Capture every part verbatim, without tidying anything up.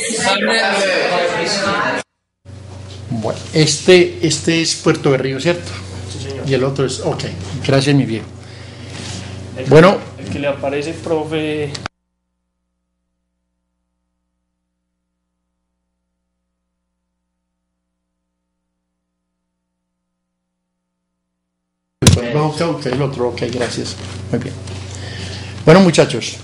Bueno, este, este es Puerto Berrío, ¿cierto? Sí, señor. Y el otro es, ok, gracias mi viejo. El, Bueno. El que le aparece, profe. Ok, ok, el otro, ok, gracias. Muy bien. Bueno, muchachos.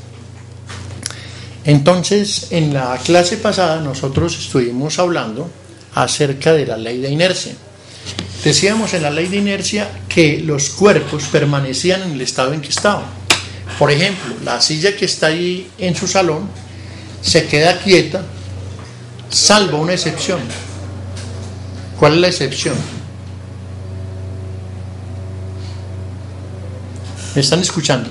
Entonces, en la clase pasada nosotros estuvimos hablando acerca de la ley de inercia. Decíamos en la ley de inercia que los cuerpos permanecían en el estado en que estaban. Por ejemplo, la silla que está ahí en su salón se queda quieta, salvo una excepción. ¿Cuál es la excepción? ¿Me están escuchando?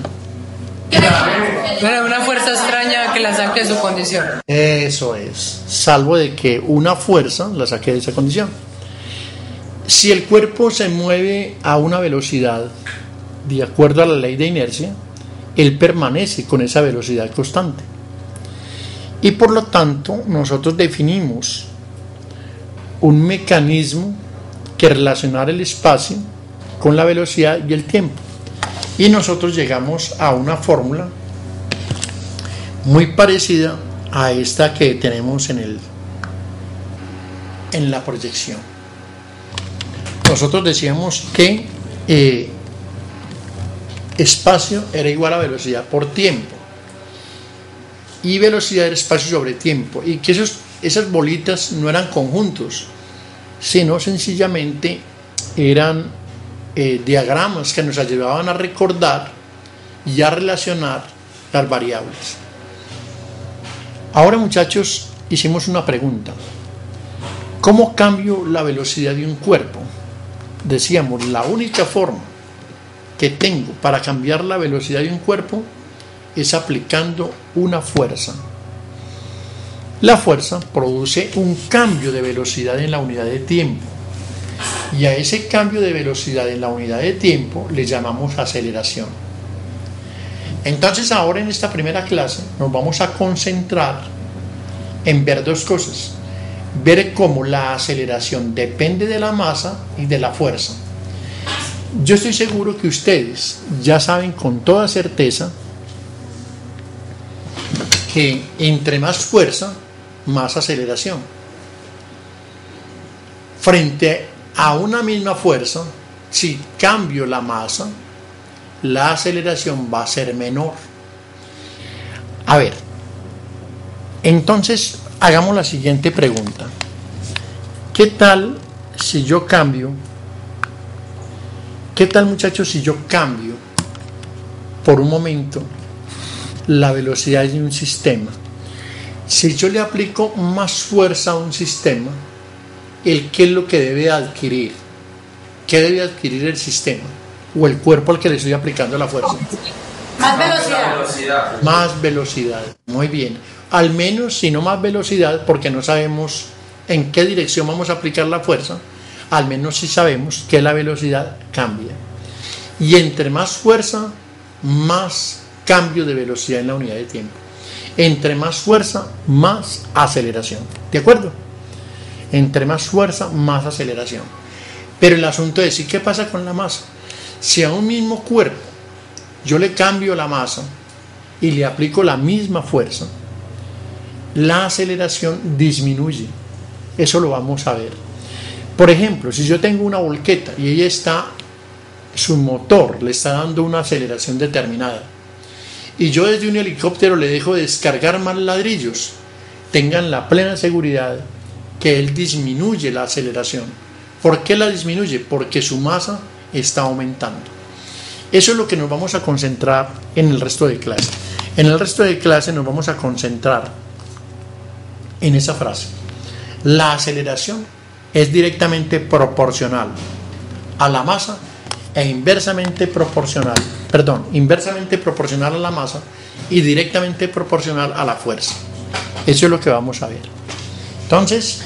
Una fuerza extraña que la saque de su condición. Eso es, salvo de que una fuerza la saque de esa condición. Si el cuerpo se mueve a una velocidad de acuerdo a la ley de inercia, él permanece con esa velocidad constante. Y por lo tanto, nosotros definimos un mecanismo que relacionar el espacio con la velocidad y el tiempo. Y nosotros llegamos a una fórmula muy parecida a esta que tenemos en, el, en la proyección. Nosotros decíamos que eh, espacio era igual a velocidad por tiempo. Y velocidad era espacio sobre tiempo. Y que esos, esas bolitas no eran conjuntos, sino sencillamente eran Eh, diagramas que nos ayudaban a recordar y a relacionar las variables. Ahora, muchachos, hicimos una pregunta: ¿cómo cambio la velocidad de un cuerpo? Decíamos, la única forma que tengo para cambiar la velocidad de un cuerpo es aplicando una fuerza. La fuerza produce un cambio de velocidad en la unidad de tiempo. Y a ese cambio de velocidad en la unidad de tiempo le llamamos aceleración. Entonces ahora en esta primera clase nos vamos a concentrar en ver dos cosas. Ver cómo la aceleración depende de la masa y de la fuerza. Yo estoy seguro que ustedes ya saben con toda certeza que entre más fuerza, más aceleración. Frente a una misma fuerza, si cambio la masa, la aceleración va a ser menor. A ver, entonces hagamos la siguiente pregunta: ¿qué tal si yo cambio? ¿Qué tal, muchachos, si yo cambio por un momento la velocidad de un sistema? Si yo le aplico más fuerza a un sistema, ¿el qué es lo que debe adquirir? ¿Qué debe adquirir el sistema o el cuerpo al que le estoy aplicando la fuerza? Más velocidad. Más velocidad. Muy bien. Al menos, si no más velocidad, porque no sabemos en qué dirección vamos a aplicar la fuerza, al menos si sabemos que la velocidad cambia. Y entre más fuerza, más cambio de velocidad en la unidad de tiempo. Entre más fuerza, más aceleración. ¿De acuerdo? Entre más fuerza, más aceleración. Pero el asunto es, ¿y qué pasa con la masa? Si a un mismo cuerpo yo le cambio la masa y le aplico la misma fuerza, la aceleración disminuye. Eso lo vamos a ver. Por ejemplo, si yo tengo una volqueta y ella está, su motor le está dando una aceleración determinada, y yo desde un helicóptero le dejo descargar más ladrillos, tengan la plena seguridad que él disminuye la aceleración. ¿Por qué la disminuye? Porque su masa está aumentando. Eso es lo que nos vamos a concentrar en el resto de clase. En el resto de clase nos vamos a concentrar en esa frase: la aceleración es directamente proporcional a la masa e inversamente proporcional, perdón, inversamente proporcional a la masa y directamente proporcional a la fuerza. Eso es lo que vamos a ver. Entonces,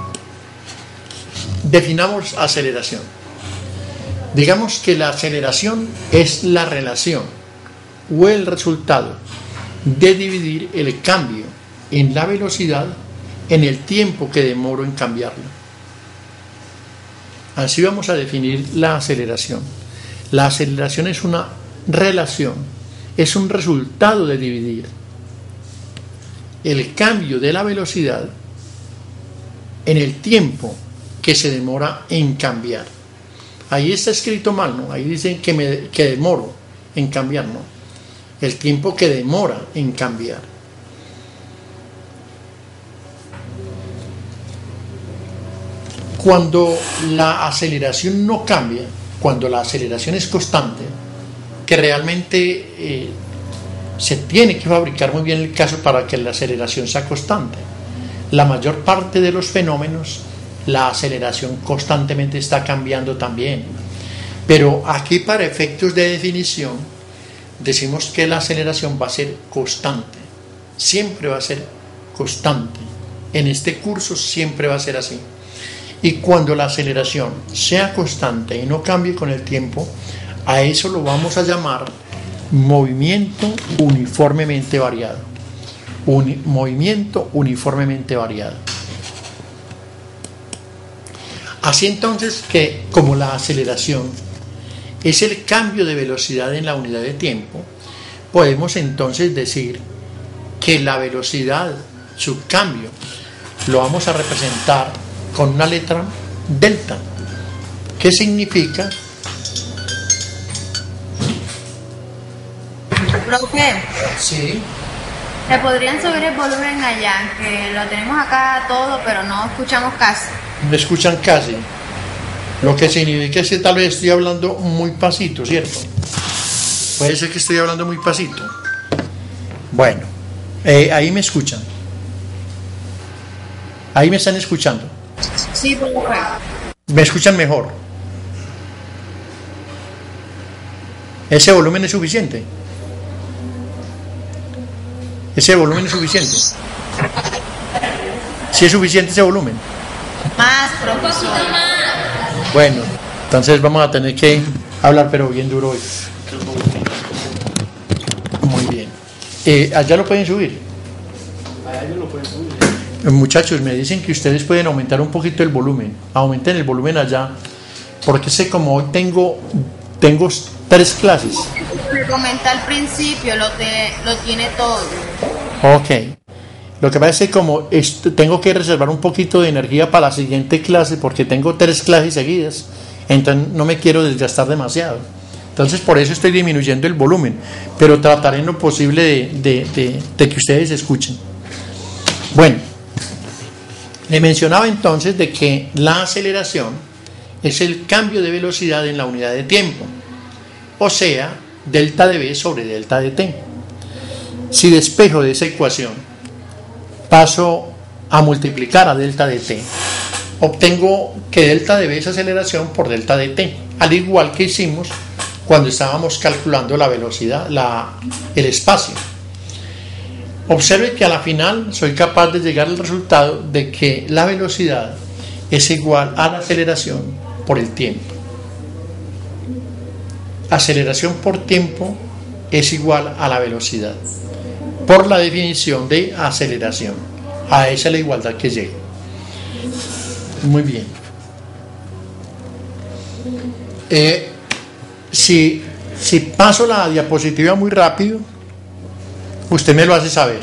definamos aceleración. Digamos que la aceleración es la relación o el resultado de dividir el cambio en la velocidad en el tiempo que demoro en cambiarla. Así vamos a definir la aceleración. La aceleración es una relación, es un resultado de dividir el cambio de la velocidad en el tiempo que se demora en cambiar. Ahí está escrito mal, ¿no? Ahí dicen que, me, que demoro en cambiar, ¿no? El tiempo que demora en cambiar. Cuando la aceleración no cambia, cuando la aceleración es constante, que realmente eh, se tiene que fabricar muy bien el caso para que la aceleración sea constante. La mayor parte de los fenómenos, la aceleración constantemente está cambiando también. Pero aquí, para efectos de definición, decimos que la aceleración va a ser constante. Siempre va a ser constante. En este curso siempre va a ser así. Y cuando la aceleración sea constante y no cambie con el tiempo, a eso lo vamos a llamar movimiento uniformemente variado. Uni- movimiento uniformemente variado. Así entonces que, como la aceleración es el cambio de velocidad en la unidad de tiempo, podemos entonces decir que la velocidad, su cambio, lo vamos a representar con una letra delta. ¿Qué significa? Profe, Sí. ¿le podrían subir el volumen allá? Que lo tenemos acá todo, pero no escuchamos casi. Me escuchan casi. Lo que significa es que tal vez estoy hablando muy pasito, ¿cierto? Puede ser que estoy hablando muy pasito. Bueno, eh, ahí me escuchan. Ahí me están escuchando. Sí, profe. Me escuchan mejor. ¿Ese volumen es suficiente? ¿Ese volumen es suficiente? ¿Sí es suficiente ese volumen? Más, profesor. Bueno, entonces vamos a tener que hablar pero bien duro hoy. Muy bien. Eh, ¿Allá lo pueden subir? Allá ellos lo pueden subir. Muchachos, me dicen que ustedes pueden aumentar un poquito el volumen. Aumenten el volumen allá. Porque sé como hoy tengo, tengo tres clases. Me comenté al principio, lo, te, lo tiene todo. Ok. Lo que pasa es que como esto, tengo que reservar un poquito de energía para la siguiente clase porque tengo tres clases seguidas, entonces no me quiero desgastar demasiado. Entonces por eso estoy disminuyendo el volumen, pero trataré en lo posible de, de, de, de que ustedes escuchen. Bueno, le mencionaba entonces de que la aceleración es el cambio de velocidad en la unidad de tiempo, o sea, delta de v sobre delta de t. Si despejo de esa ecuación paso a multiplicar a delta de t, obtengo que delta de v es aceleración por delta de t, al igual que hicimos cuando estábamos calculando la velocidad, la, el espacio. Observe que a la final soy capaz de llegar al resultado de que la velocidad es igual a la aceleración por el tiempo. Aceleración por tiempo es igual a la velocidad, por la definición de aceleración. A esa es la igualdad que llego. Muy bien. Eh, si, si paso la diapositiva muy rápido, usted me lo hace saber.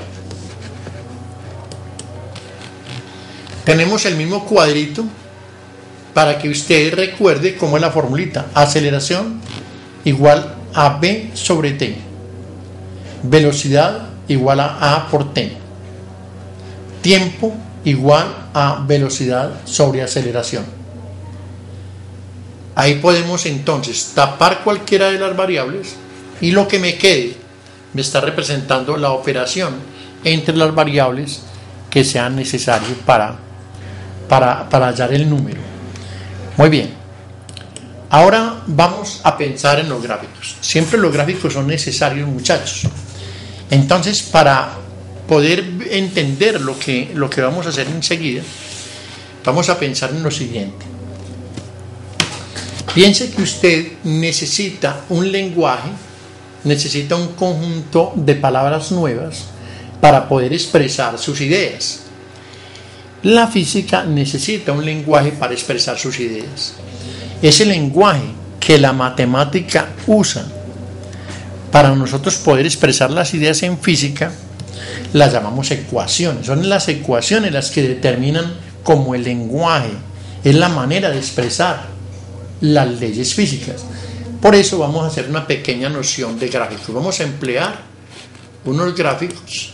Tenemos el mismo cuadrito para que usted recuerde cómo es la formulita. Aceleración igual a v sobre t. Velocidad igual a a por t. Tiempo igual a velocidad sobre aceleración. Ahí podemos entonces tapar cualquiera de las variables y lo que me quede me está representando la operación entre las variables que sean necesarias para, para, para hallar el número. Muy bien. Ahora vamos a pensar en los gráficos. Siempre los gráficos son necesarios, muchachos. Entonces, para poder entender lo que, lo que vamos a hacer enseguida, vamos a pensar en lo siguiente. Piense que usted necesita un lenguaje, necesita un conjunto de palabras nuevas para poder expresar sus ideas. La física necesita un lenguaje para expresar sus ideas. Ese lenguaje que la matemática usa para nosotros poder expresar las ideas en física, las llamamos ecuaciones. Son las ecuaciones las que determinan como el lenguaje, es la manera de expresar las leyes físicas. Por eso vamos a hacer una pequeña noción de gráficos. Vamos a emplear unos gráficos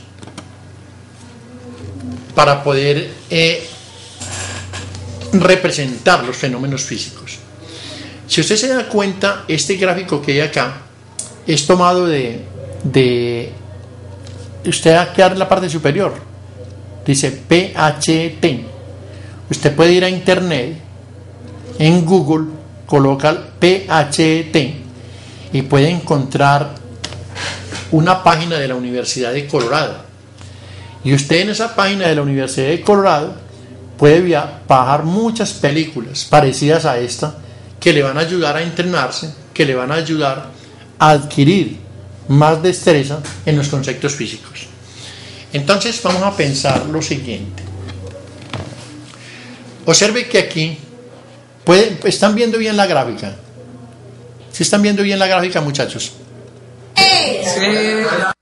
para poder eh, representar los fenómenos físicos. Si usted se da cuenta, este gráfico que hay acá es tomado de, de usted aquí en la parte superior dice P H T. Usted puede ir a internet, en Google coloca P H T y puede encontrar una página de la Universidad de Colorado, y usted en esa página de la Universidad de Colorado puede via- bajar muchas películas parecidas a esta que le van a ayudar a entrenarse, que le van a ayudar a adquirir más destreza en los conceptos físicos. Entonces vamos a pensar lo siguiente. Observe que aquí pueden, ¿están viendo bien la gráfica? ¿Sí están viendo bien la gráfica, muchachos? Sí.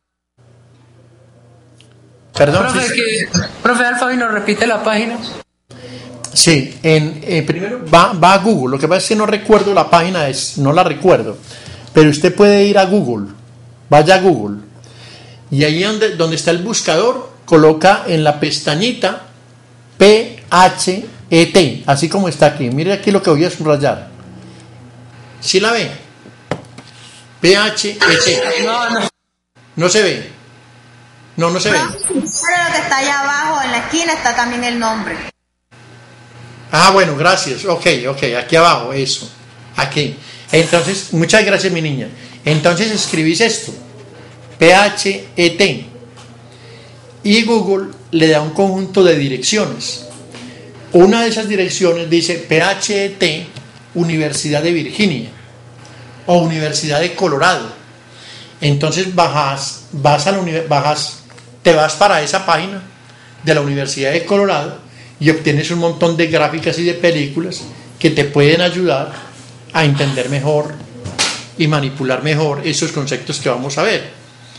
Perdón. Profe, sí, que, profe Alfabi, ¿nos repite la página? Sí, en, eh, primero va, va a Google. Lo que pasa es que no recuerdo la página, es, no la recuerdo. Pero usted puede ir a Google. Vaya a Google. Y ahí donde, donde está el buscador, coloca en la pestañita P H E T, así como está aquí. Mire aquí lo que voy a subrayar. ¿Sí la ve? P H E T. No, no. No se ve. No, no se ve. Pero lo que está allá abajo, en la esquina, está también el nombre. Ah, bueno, gracias. Ok, ok, aquí abajo, eso. Aquí. Entonces, muchas gracias, mi niña. Entonces escribís esto, P H E T, y Google le da un conjunto de direcciones. Una de esas direcciones dice P H E T Universidad de Virginia o Universidad de Colorado. Entonces bajas, vas a la uni- bajas, te vas para esa página de la Universidad de Colorado y obtienes un montón de gráficas y de películas que te pueden ayudar a entender mejor y manipular mejor esos conceptos que vamos a ver.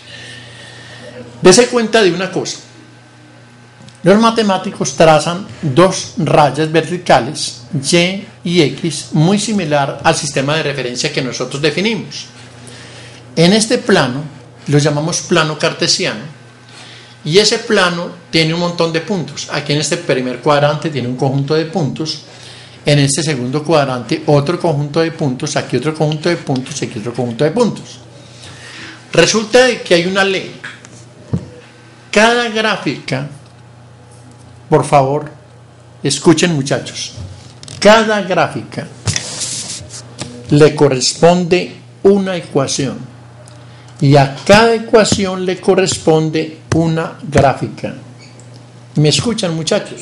Dese cuenta de una cosa. Los matemáticos trazan dos rayas verticales, Y y X, muy similar al sistema de referencia que nosotros definimos. En este plano lo llamamos plano cartesiano, y ese plano tiene un montón de puntos. Aquí en este primer cuadrante tiene un conjunto de puntos, en este segundo cuadrante otro conjunto de puntos, aquí otro conjunto de puntos, aquí otro conjunto de puntos. Resulta que hay una ley. Cada gráfica, por favor, escuchen, muchachos, cada gráfica le corresponde una ecuación, y a cada ecuación le corresponde una gráfica. ¿Me escuchan, muchachos?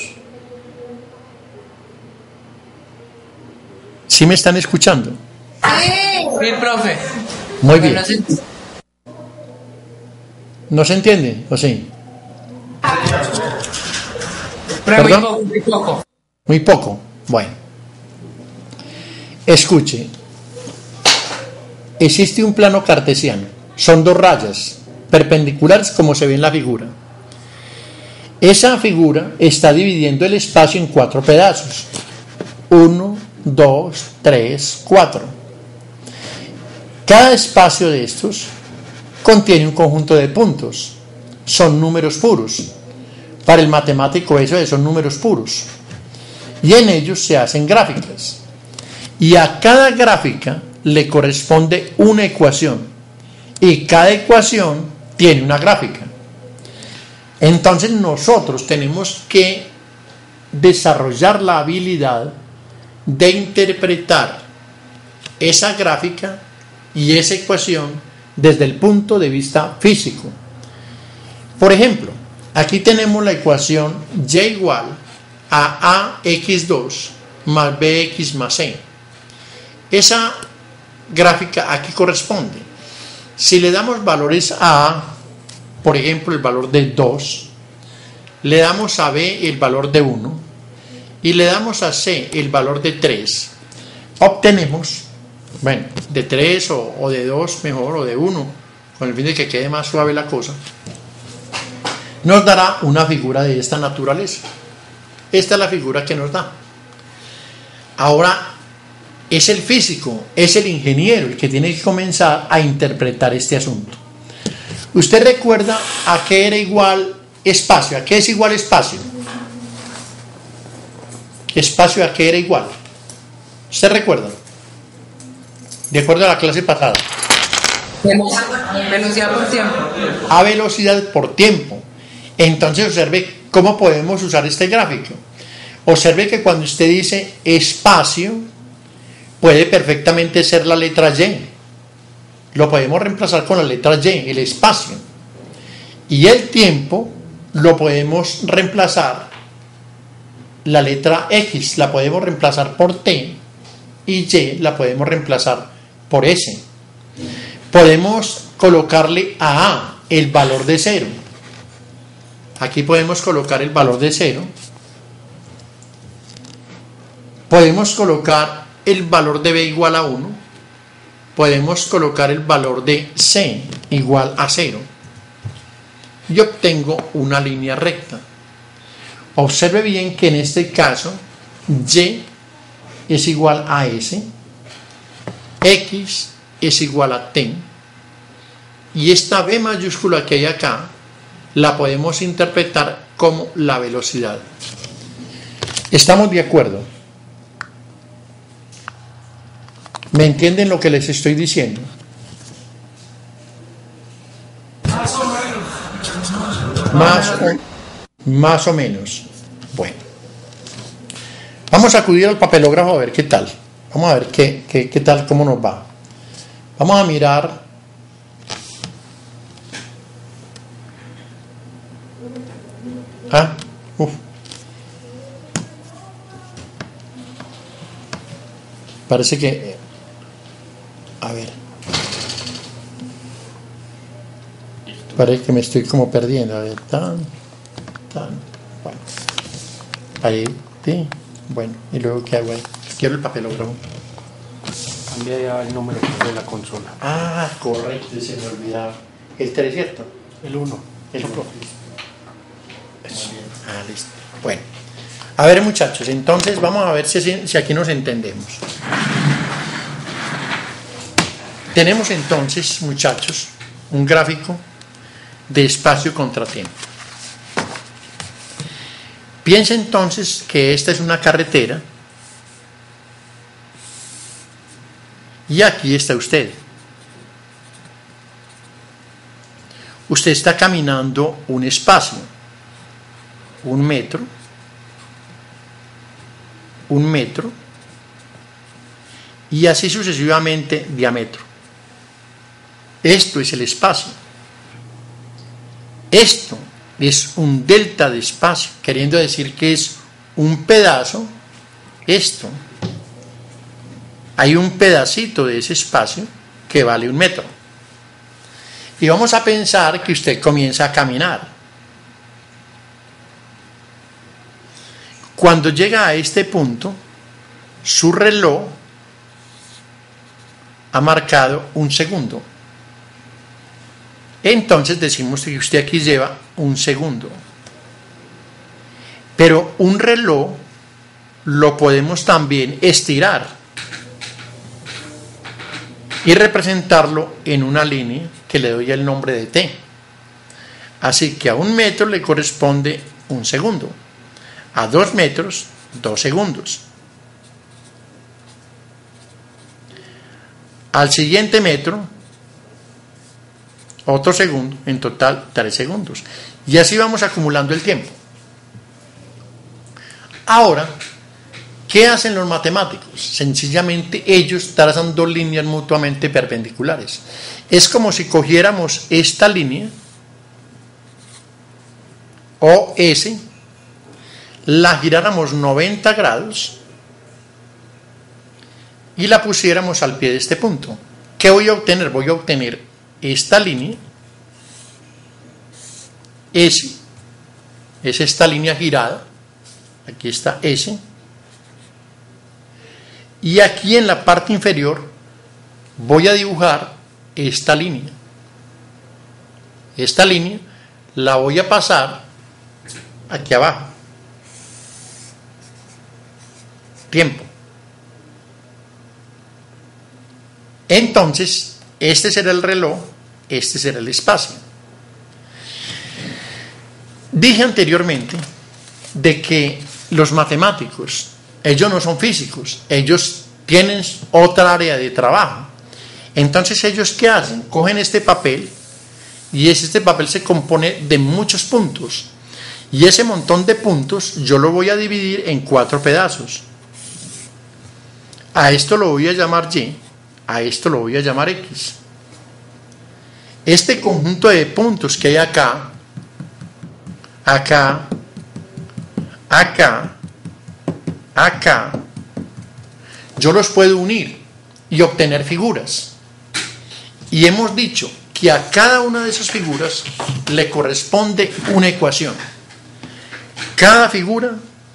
¿Sí me están escuchando? Sí, profe. Muy bien. Bueno, sí. ¿No se entiende? ¿O sí? Pero muy ¿Perdón? poco, muy poco. Muy poco. Bueno. Escuche. Existe un plano cartesiano. Son dos rayas perpendiculares como se ve en la figura. Esa figura está dividiendo el espacio en cuatro pedazos. Uno, dos, tres, cuatro. Cada espacio de estos contiene un conjunto de puntos. Son números puros. Para el matemático eso es, son números puros. Y en ellos se hacen gráficas. Y a cada gráfica le corresponde una ecuación. Y cada ecuación tiene una gráfica. Entonces nosotros tenemos que desarrollar la habilidad de interpretar esa gráfica y esa ecuación desde el punto de vista físico. Por ejemplo, aquí tenemos la ecuación y igual a a equis dos más bx más c. Esa gráfica aquí corresponde. Si le damos valores a A, por ejemplo el valor de dos, le damos a B el valor de uno y le damos a C el valor de tres, obtenemos, bueno, de tres o, o de dos mejor, o de uno, con el fin de que quede más suave la cosa, nos dará una figura de esta naturaleza. Esta es la figura que nos da. Ahora, es el físico, es el ingeniero el que tiene que comenzar a interpretar este asunto. ¿Usted recuerda a qué era igual espacio? ¿A qué es igual espacio? ¿Espacio a qué era igual? ¿Usted recuerda? De acuerdo a la clase pasada. Velocidad por tiempo. A velocidad por tiempo. Entonces observe cómo podemos usar este gráfico. Observe que cuando usted dice espacio, puede perfectamente ser la letra Y. Lo podemos reemplazar con la letra Y, el espacio. Y el tiempo lo podemos reemplazar, la letra X la podemos reemplazar por T y Y la podemos reemplazar por S. Podemos colocarle a A el valor de cero. Aquí podemos colocar el valor de cero. Podemos colocar el valor de B igual a uno. Podemos colocar el valor de C igual a cero. Y obtengo una línea recta. Observe bien que en este caso Y es igual a S, X es igual a T, y esta B mayúscula que hay acá la podemos interpretar como la velocidad. ¿Estamos de acuerdo? ¿Me entienden lo que les estoy diciendo? Más o, más o menos. Bueno. Vamos a acudir al papelógrafo a ver qué tal. Vamos a ver qué, qué, qué tal, cómo nos va. Vamos a mirar. Ah, uf. Parece que... A ver. Parece que me estoy como perdiendo. A ver, tan, tan. Bueno. Ahí, sí. Bueno, y luego ¿qué hago ahí? Quiero el papelógrafo. Cambia ya el número de la consola. Ah, correcto, se me olvidaba. El tres, ¿cierto? El uno. El uno. Ah, listo. Bueno. A ver, muchachos, entonces vamos a ver si, si aquí nos entendemos. Tenemos entonces, muchachos, un gráfico de espacio contra tiempo. Piensa entonces que esta es una carretera y aquí está usted. Usted está caminando un espacio, un metro, un metro y así sucesivamente diámetro. Esto es el espacio. Esto es un delta de espacio, queriendo decir que es un pedazo. Esto, hay un pedacito de ese espacio que vale un metro. Y vamos a pensar que usted comienza a caminar. Cuando llega a este punto, su reloj ha marcado un segundo. Entonces decimos que usted aquí lleva un segundo. Pero un reloj lo podemos también estirar y representarlo en una línea que le doy el nombre de T. Así que a un metro le corresponde un segundo. A dos metros, dos segundos. Al siguiente metro, otro segundo, en total tres segundos. Y así vamos acumulando el tiempo. Ahora, ¿qué hacen los matemáticos? Sencillamente ellos trazan dos líneas mutuamente perpendiculares. Es como si cogiéramos esta línea, O S, la giráramos noventa grados y la pusiéramos al pie de este punto. ¿Qué voy a obtener? Voy a obtener esta línea S es esta línea girada. Aquí está S. Y aquí en la parte inferior voy a dibujar esta línea. Esta línea la voy a pasar aquí abajo. Tiempo. Entonces, este será el reloj, este será el espacio. Dije anteriormente de que los matemáticos, ellos no son físicos, ellos tienen otra área de trabajo. Entonces, ¿ellos qué hacen? Cogen este papel y este papel se compone de muchos puntos. Y ese montón de puntos yo lo voy a dividir en cuatro pedazos. A esto lo voy a llamar Y, a esto lo voy a llamar X. Este conjunto de puntos que hay acá, acá, acá, acá, yo los puedo unir y obtener figuras. Y hemos dicho que a cada una de esas figuras le corresponde una ecuación. Cada figura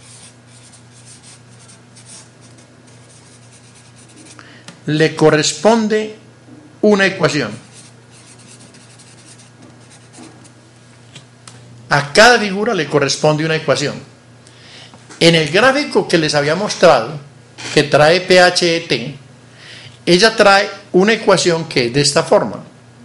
le corresponde una ecuación. A cada figura le corresponde una ecuación. En el gráfico que les había mostrado, que trae P H E T, ella trae una ecuación que es de esta forma.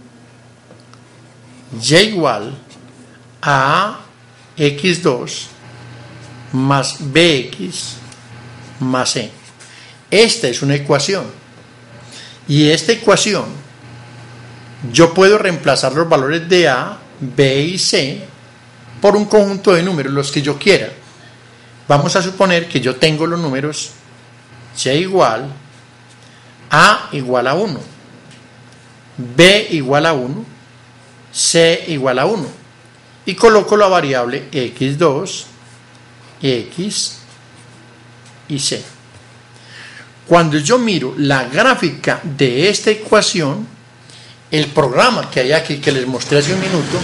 Y igual a equis dos más bx más c. Esta es una ecuación. Y esta ecuación, yo puedo reemplazar los valores de A, B y C por un conjunto de números, los que yo quiera. Vamos a suponer que yo tengo los números Y igual A igual a uno, B igual a uno, C igual a uno. Y coloco la variable equis dos, X y C. Cuando yo miro la gráfica de esta ecuación, el programa que hay aquí que les mostré hace un minuto,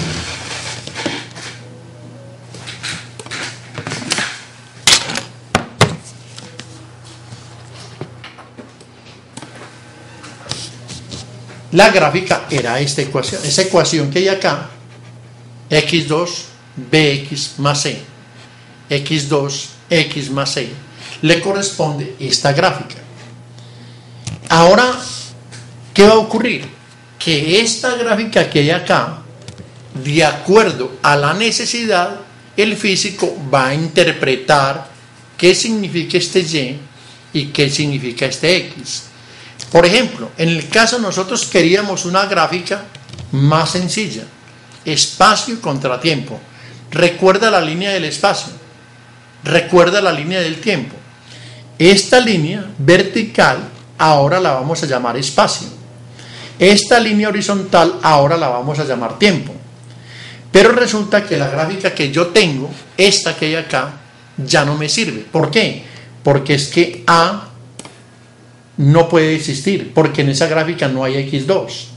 la gráfica era esta ecuación, esa ecuación que hay acá, equis dos, bx más c, equis dos, x más c, le corresponde esta gráfica. Ahora, ¿qué va a ocurrir? Que esta gráfica que hay acá, de acuerdo a la necesidad, el físico va a interpretar qué significa este Y y qué significa este X. Por ejemplo, en el caso nosotros queríamos una gráfica más sencilla, espacio contra tiempo. Recuerda la línea del espacio, recuerda la línea del tiempo. Esta línea vertical ahora la vamos a llamar espacio. Esta línea horizontal ahora la vamos a llamar tiempo. Pero resulta que la gráfica que yo tengo, esta que hay acá, ya no me sirve. ¿Por qué? Porque es que A no puede existir, porque en esa gráfica no hay equis dos.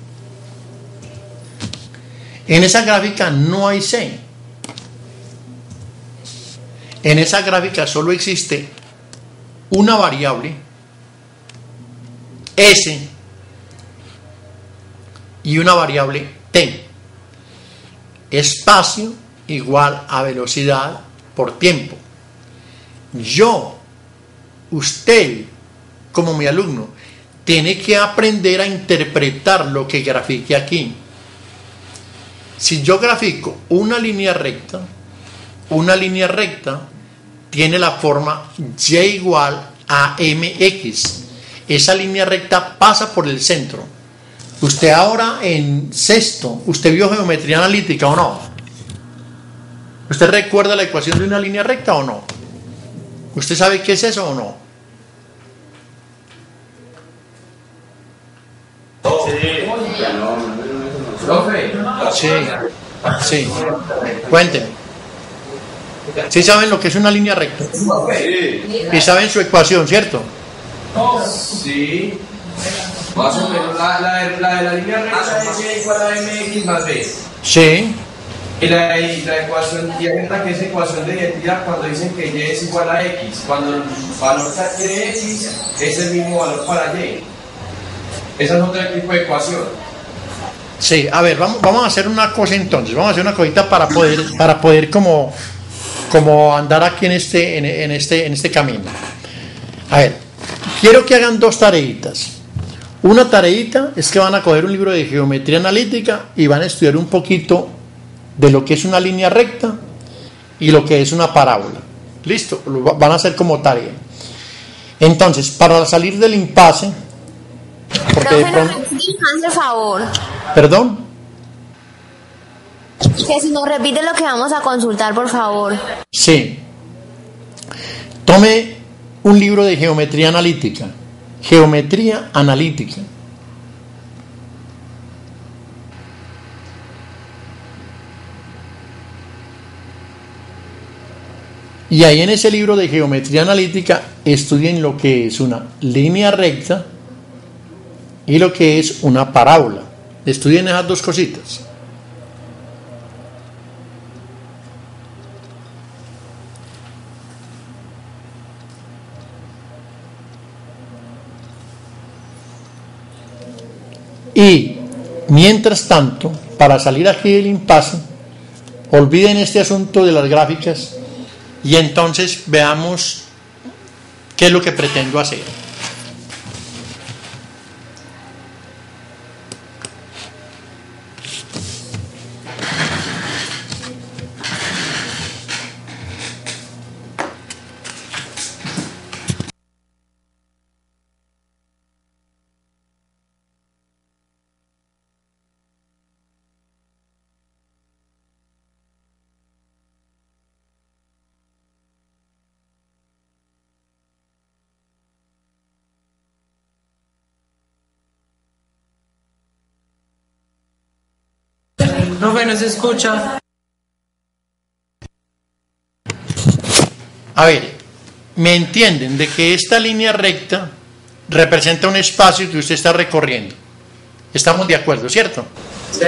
En esa gráfica no hay C. En esa gráfica solo existe una variable, S, y una variable T. Espacio igual a velocidad por tiempo. Yo, usted, como mi alumno, tiene que aprender a interpretar lo que grafique aquí. Si yo grafico una línea recta, una línea recta tiene la forma Y igual a mx. Esa línea recta pasa por el centro. Usted ahora en sexto, ¿usted vio geometría analítica o no? ¿Usted recuerda la ecuación de una línea recta o no? ¿Usted sabe qué es eso o no? Sí, sí. Cuéntenme. ¿Sí saben lo que es una línea recta? Y saben su ecuación, ¿cierto? Sí. Más o menos. La, la, la de la línea recta es Y igual a mx más b. Sí. Y la, y la ecuación, y ahorita que es ecuación de identidad cuando dicen que y es igual a x, cuando el valor de x es el mismo valor para y. Esa es otro tipo de ecuación. Sí, a ver, vamos, vamos a hacer una cosa entonces, vamos a hacer una cosita para poder, para poder como, como andar aquí en este, en, en este, en este camino. A ver, quiero que hagan dos tareitas. Una tareita es que van a coger un libro de geometría analítica y van a estudiar un poquito de lo que es una línea recta y lo que es una parábola. Listo, lo van a hacer como tarea. Entonces, para salir del impasse, porque de pronto, por favor. ¿perdón? Que si nos repite lo que vamos a consultar, por favor. Sí. Tome un libro de geometría analítica. Geometría analítica. Y ahí en ese libro de geometría analítica estudien lo que es una línea recta y lo que es una parábola. Estudien esas dos cositas. Y mientras tanto, para salir aquí del impasse, olviden este asunto de las gráficas y entonces veamos qué es lo que pretendo hacer. Profe, no se escucha. A ver, ¿me entienden de que esta línea recta representa un espacio que usted está recorriendo? Estamos de acuerdo, ¿cierto? Sí.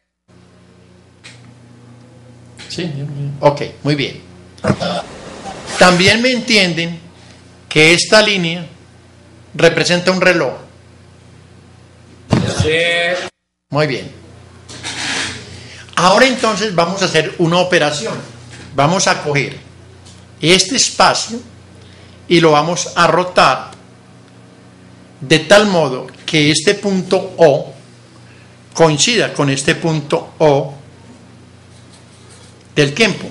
Sí, ok, muy bien. También me entienden que esta línea representa un reloj. Sí. Muy bien. Ahora entonces vamos a hacer una operación. Vamos a coger este espacio y lo vamos a rotar de tal modo que este punto O coincida con este punto O del tiempo.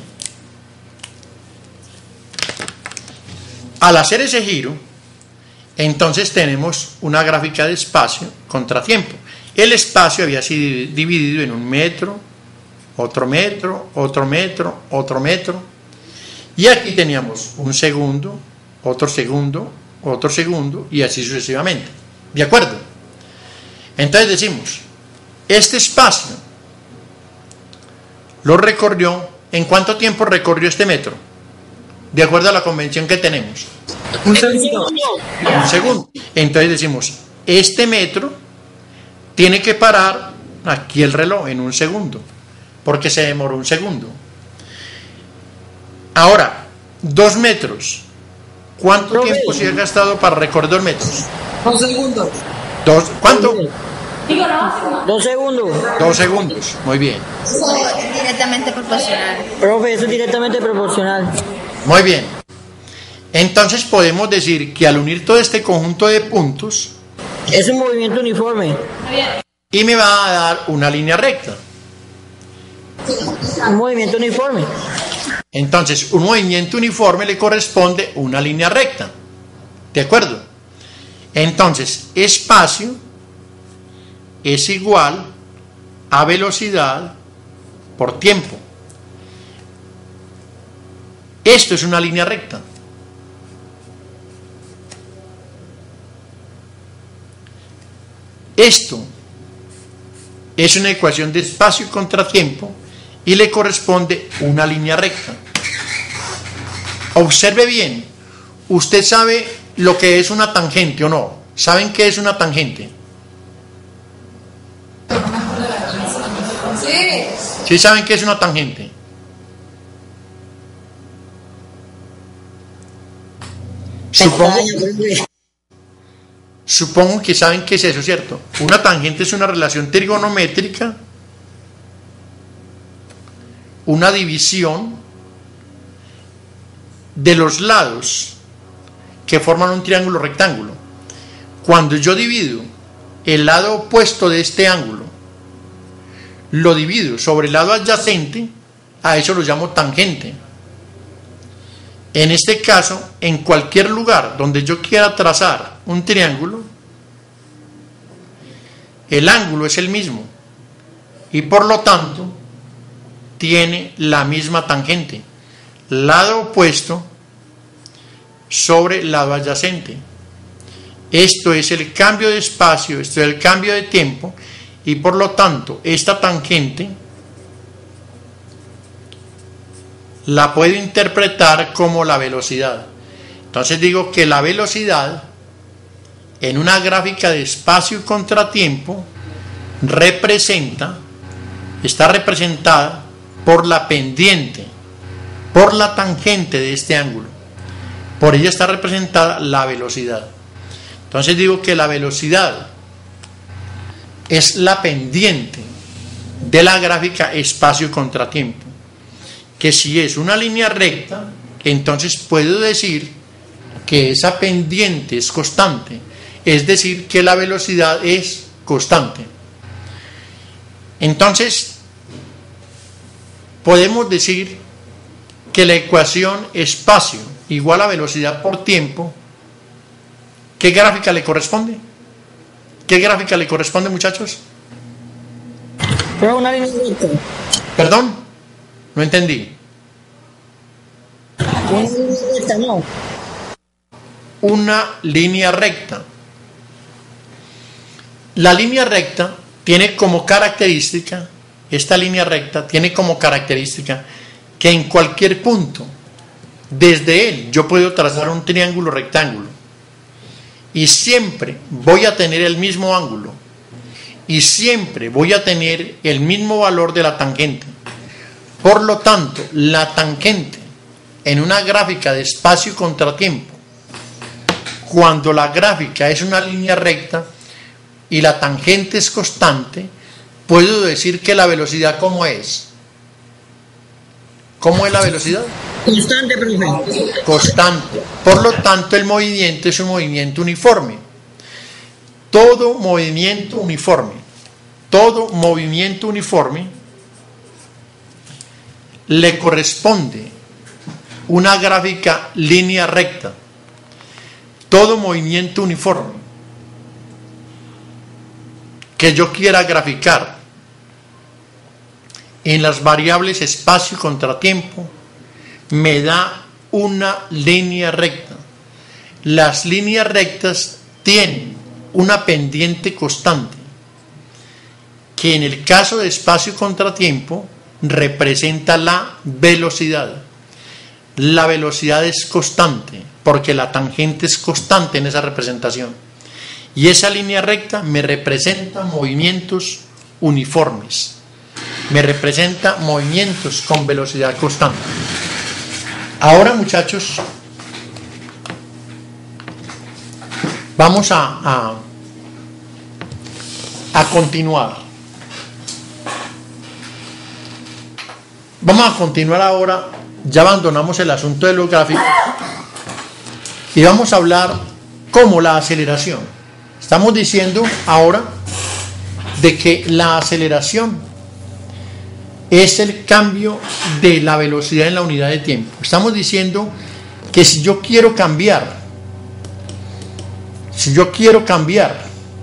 Al hacer ese giro, entonces tenemos una gráfica de espacio contra tiempo. El espacio había sido dividido en un metro, otro metro, otro metro, otro metro. Y aquí teníamos un segundo, otro segundo, otro segundo y así sucesivamente. ¿De acuerdo? Entonces decimos, este espacio lo recorrió, ¿en cuánto tiempo recorrió este metro? De acuerdo a la convención que tenemos. Un segundo. Un segundo. Entonces decimos, este metro tiene que parar aquí el reloj en un segundo, porque se demoró un segundo. Ahora, dos metros. ¿Cuánto tiempo se ha gastado para recorrer dos metros? Dos segundos. Dos, ¿cuánto? Dos segundos. Dos segundos. Muy bien. Eso es directamente proporcional. Profe, eso es directamente proporcional. Muy bien. Entonces podemos decir que al unir todo este conjunto de puntos, Es un movimiento uniforme. y me va a dar una línea recta. Un movimiento uniforme. Entonces, un movimiento uniforme le corresponde una línea recta. ¿De acuerdo? Entonces, espacio es igual a velocidad por tiempo. Esto es una línea recta. Esto es una ecuación de espacio contra tiempo y le corresponde una línea recta. Observe bien, ¿usted sabe lo que es una tangente o no? ¿Saben qué es una tangente? Sí. ¿Sí saben qué es una tangente? Supongo, supongo que saben qué es eso, ¿cierto? Una tangente es una relación trigonométrica, una división de los lados que forman un triángulo rectángulo. Cuando yo divido el lado opuesto de este ángulo, lo divido sobre el lado adyacente, a eso lo llamo tangente. En este caso, en cualquier lugar donde yo quiera trazar un triángulo, el ángulo es el mismo y por lo tanto tiene la misma tangente, lado opuesto sobre lado adyacente. Esto es el cambio de espacio, esto es el cambio de tiempo, y por lo tanto esta tangente la puedo interpretar como la velocidad. Entonces digo que la velocidad en una gráfica de espacio y contratiempo representa, está representada por la pendiente, por la tangente de este ángulo. Por ella está representada la velocidad. Entonces digo que la velocidad es la pendiente de la gráfica espacio y contratiempo. Que si es una línea recta, entonces puedo decir que esa pendiente es constante, es decir, que la velocidad es constante. Entonces, podemos decir que la ecuación espacio igual a velocidad por tiempo, ¿qué gráfica le corresponde? ¿Qué gráfica le corresponde, muchachos? Pero una línea recta. ¿Perdón? No entendí. Una línea recta, no. Una línea recta. La línea recta tiene como característica, esta línea recta tiene como característica que en cualquier punto, desde él, yo puedo trazar un triángulo rectángulo y siempre voy a tener el mismo ángulo y siempre voy a tener el mismo valor de la tangente. Por lo tanto, la tangente en una gráfica de espacio y contratiempo, cuando la gráfica es una línea recta y la tangente es constante, puedo decir que la velocidad, ¿cómo es? ¿Cómo es la velocidad? Constante, profe. Constante. Por lo tanto, el movimiento es un movimiento uniforme. Todo movimiento uniforme, todo movimiento uniforme le corresponde una gráfica línea recta. Todo movimiento uniforme que yo quiera graficar en las variables espacio y contratiempo me da una línea recta. Las líneas rectas tienen una pendiente constante que en el caso de espacio y contratiempo representa la velocidad. La velocidad es constante porque la tangente es constante en esa representación. Y esa línea recta me representa movimientos uniformes. Me representa movimientos con velocidad constante. Ahora, muchachos, vamos a, a, a continuar. Vamos a continuar ahora. Ya abandonamos el asunto de los gráficos y vamos a hablar como la aceleración. Estamos diciendo ahora de que la aceleración es el cambio de la velocidad en la unidad de tiempo. Estamos diciendo que si yo quiero cambiar, si yo quiero cambiar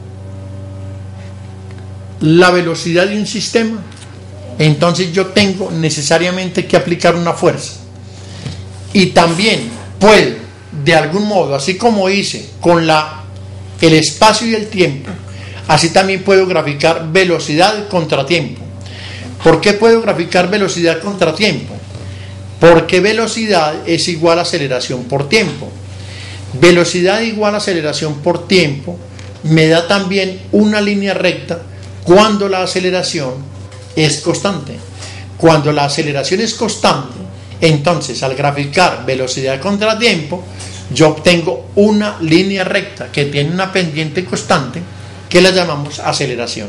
la velocidad de un sistema, entonces yo tengo necesariamente que aplicar una fuerza. Y también puedo, de algún modo, así como hice con la, el espacio y el tiempo, así también puedo graficar velocidad contra tiempo. ¿Por qué puedo graficar velocidad contra tiempo? Porque velocidad es igual a aceleración por tiempo. Velocidad igual a aceleración por tiempo me da también una línea recta cuando la aceleración es constante. Cuando la aceleración es constante, entonces al graficar velocidad contra tiempo, yo obtengo una línea recta que tiene una pendiente constante que la llamamos aceleración.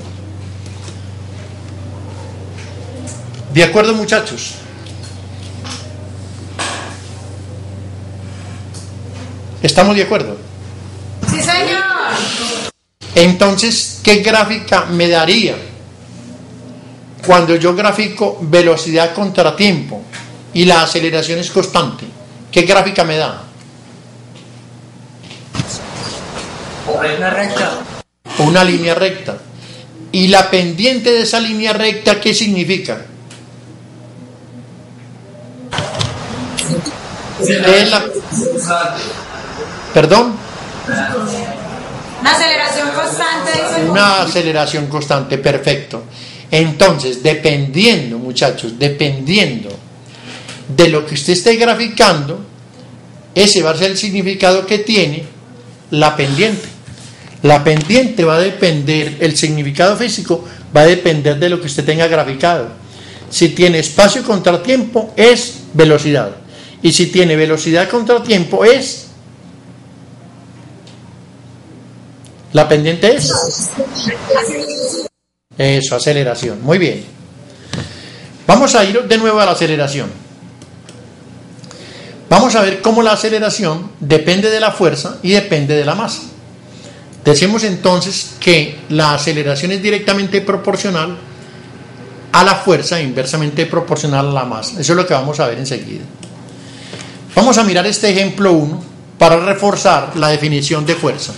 ¿De acuerdo, muchachos? ¿Estamos de acuerdo? Sí, señor. Entonces, ¿qué gráfica me daría cuando yo grafico velocidad contra tiempo y la aceleración es constante? ¿Qué gráfica me da? Una recta. Una línea recta. ¿Y la pendiente de esa línea recta qué significa? Es la... ¿Perdón? Una aceleración constante. Dice. Una aceleración constante, perfecto. Entonces, dependiendo, muchachos, dependiendo de lo que usted esté graficando, ese va a ser el significado que tiene la pendiente. La pendiente va a depender, el significado físico va a depender de lo que usted tenga graficado. Si tiene espacio contra tiempo, es velocidad. Y si tiene velocidad contra tiempo, es... La pendiente es... Eso, aceleración. Muy bien. Vamos a ir de nuevo a la aceleración. Vamos a ver cómo la aceleración depende de la fuerza y depende de la masa. Decimos entonces que la aceleración es directamente proporcional a la fuerza e inversamente proporcional a la masa. Eso es lo que vamos a ver enseguida. Vamos a mirar este ejemplo uno para reforzar la definición de fuerza.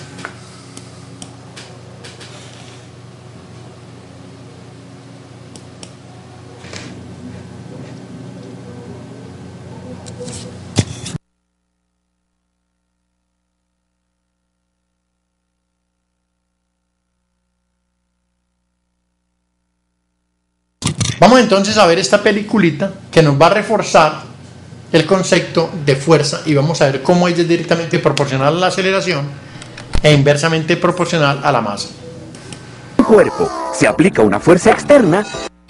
Vamos entonces a ver esta peliculita que nos va a reforzar el concepto de fuerza y vamos a ver cómo ella es directamente proporcional a la aceleración e inversamente proporcional a la masa. El cuerpo se aplica una fuerza externa.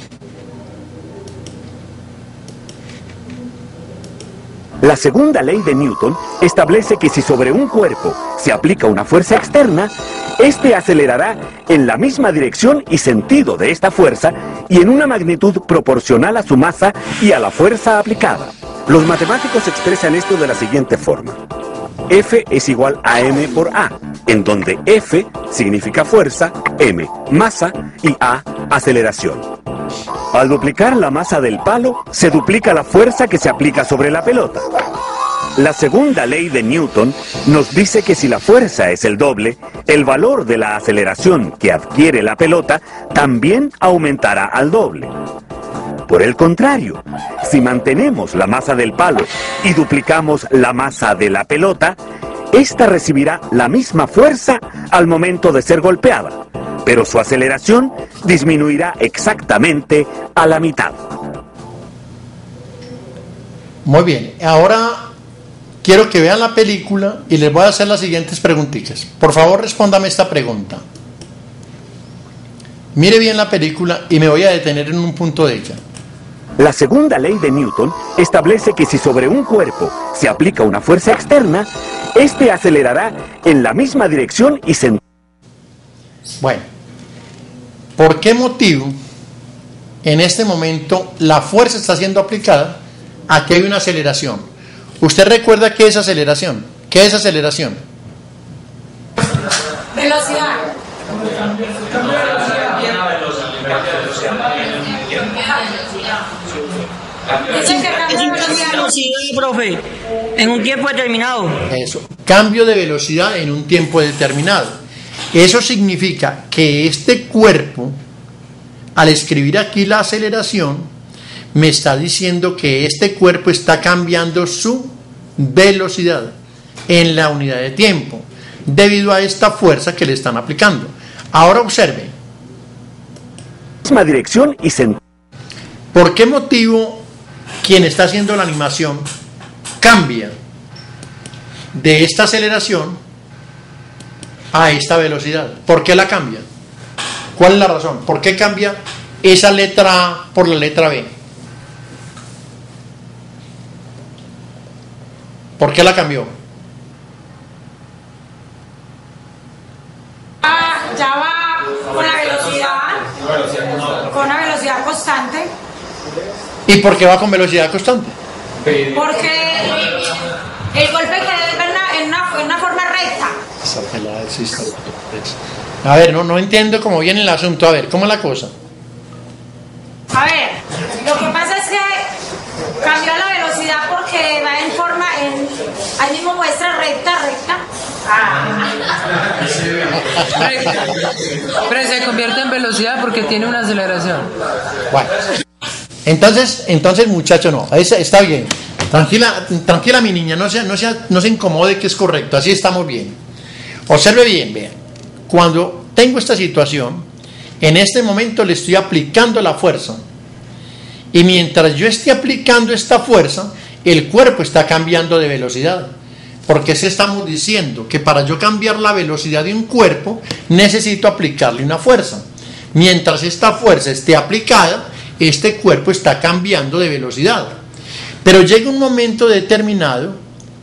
La segunda ley de Newton establece que si sobre un cuerpo se aplica una fuerza externa, este acelerará en la misma dirección y sentido de esta fuerza y en una magnitud proporcional a su masa y a la fuerza aplicada. Los matemáticos expresan esto de la siguiente forma. F es igual a m por a, en donde F significa fuerza, m masa y a aceleración. Al duplicar la masa del palo, se duplica la fuerza que se aplica sobre la pelota. La segunda ley de Newton nos dice que si la fuerza es el doble, el valor de la aceleración que adquiere la pelota también aumentará al doble. Por el contrario, si mantenemos la masa del palo y duplicamos la masa de la pelota, ésta recibirá la misma fuerza al momento de ser golpeada, pero su aceleración disminuirá exactamente a la mitad. Muy bien, ahora quiero que vean la película y les voy a hacer las siguientes preguntitas. Por favor, respóndame esta pregunta. Mire bien la película y me voy a detener en un punto de ella. La segunda ley de Newton establece que si sobre un cuerpo se aplica una fuerza externa, este acelerará en la misma dirección y sentido. Bueno, ¿por qué motivo en este momento la fuerza está siendo aplicada? Aquí hay una aceleración. ¿Usted recuerda qué es aceleración? ¿Qué es aceleración? Velocidad. Dice que cambia de velocidad. Velocidad, profe, en un tiempo determinado. Eso, cambio de velocidad en un tiempo determinado. Eso significa que este cuerpo, al escribir aquí la aceleración, me está diciendo que este cuerpo está cambiando su velocidad en la unidad de tiempo, debido a esta fuerza que le están aplicando. Ahora observe. Misma dirección y sentido. ¿Por qué motivo quien está haciendo la animación cambia de esta aceleración a esta velocidad? ¿Por qué la cambia? ¿Cuál es la razón? ¿Por qué cambia esa letra A por la letra B? ¿Por qué la cambió? Ah, ya va con la velocidad, con una velocidad constante. ¿Y por qué va con velocidad constante? Porque el golpe queda en una, en una, en una forma recta. A ver, no, no entiendo cómo viene el asunto. A ver, ¿cómo es la cosa? A ver, lo que pasa es que cambió la velocidad porque va en forma, en, ahí mismo muestra recta, recta. Ah. Pero se convierte en velocidad porque tiene una aceleración. Bueno, entonces, entonces muchacho, no, está bien. Tranquila, tranquila mi niña, no se, no, se, no se incomode, que es correcto, así estamos bien. Observe bien, vean. Cuando tengo esta situación, en este momento le estoy aplicando la fuerza. Y mientras yo esté aplicando esta fuerza, el cuerpo está cambiando de velocidad. Porque se estamos diciendo que para yo cambiar la velocidad de un cuerpo, necesito aplicarle una fuerza. Mientras esta fuerza esté aplicada, este cuerpo está cambiando de velocidad. Pero llega un momento determinado,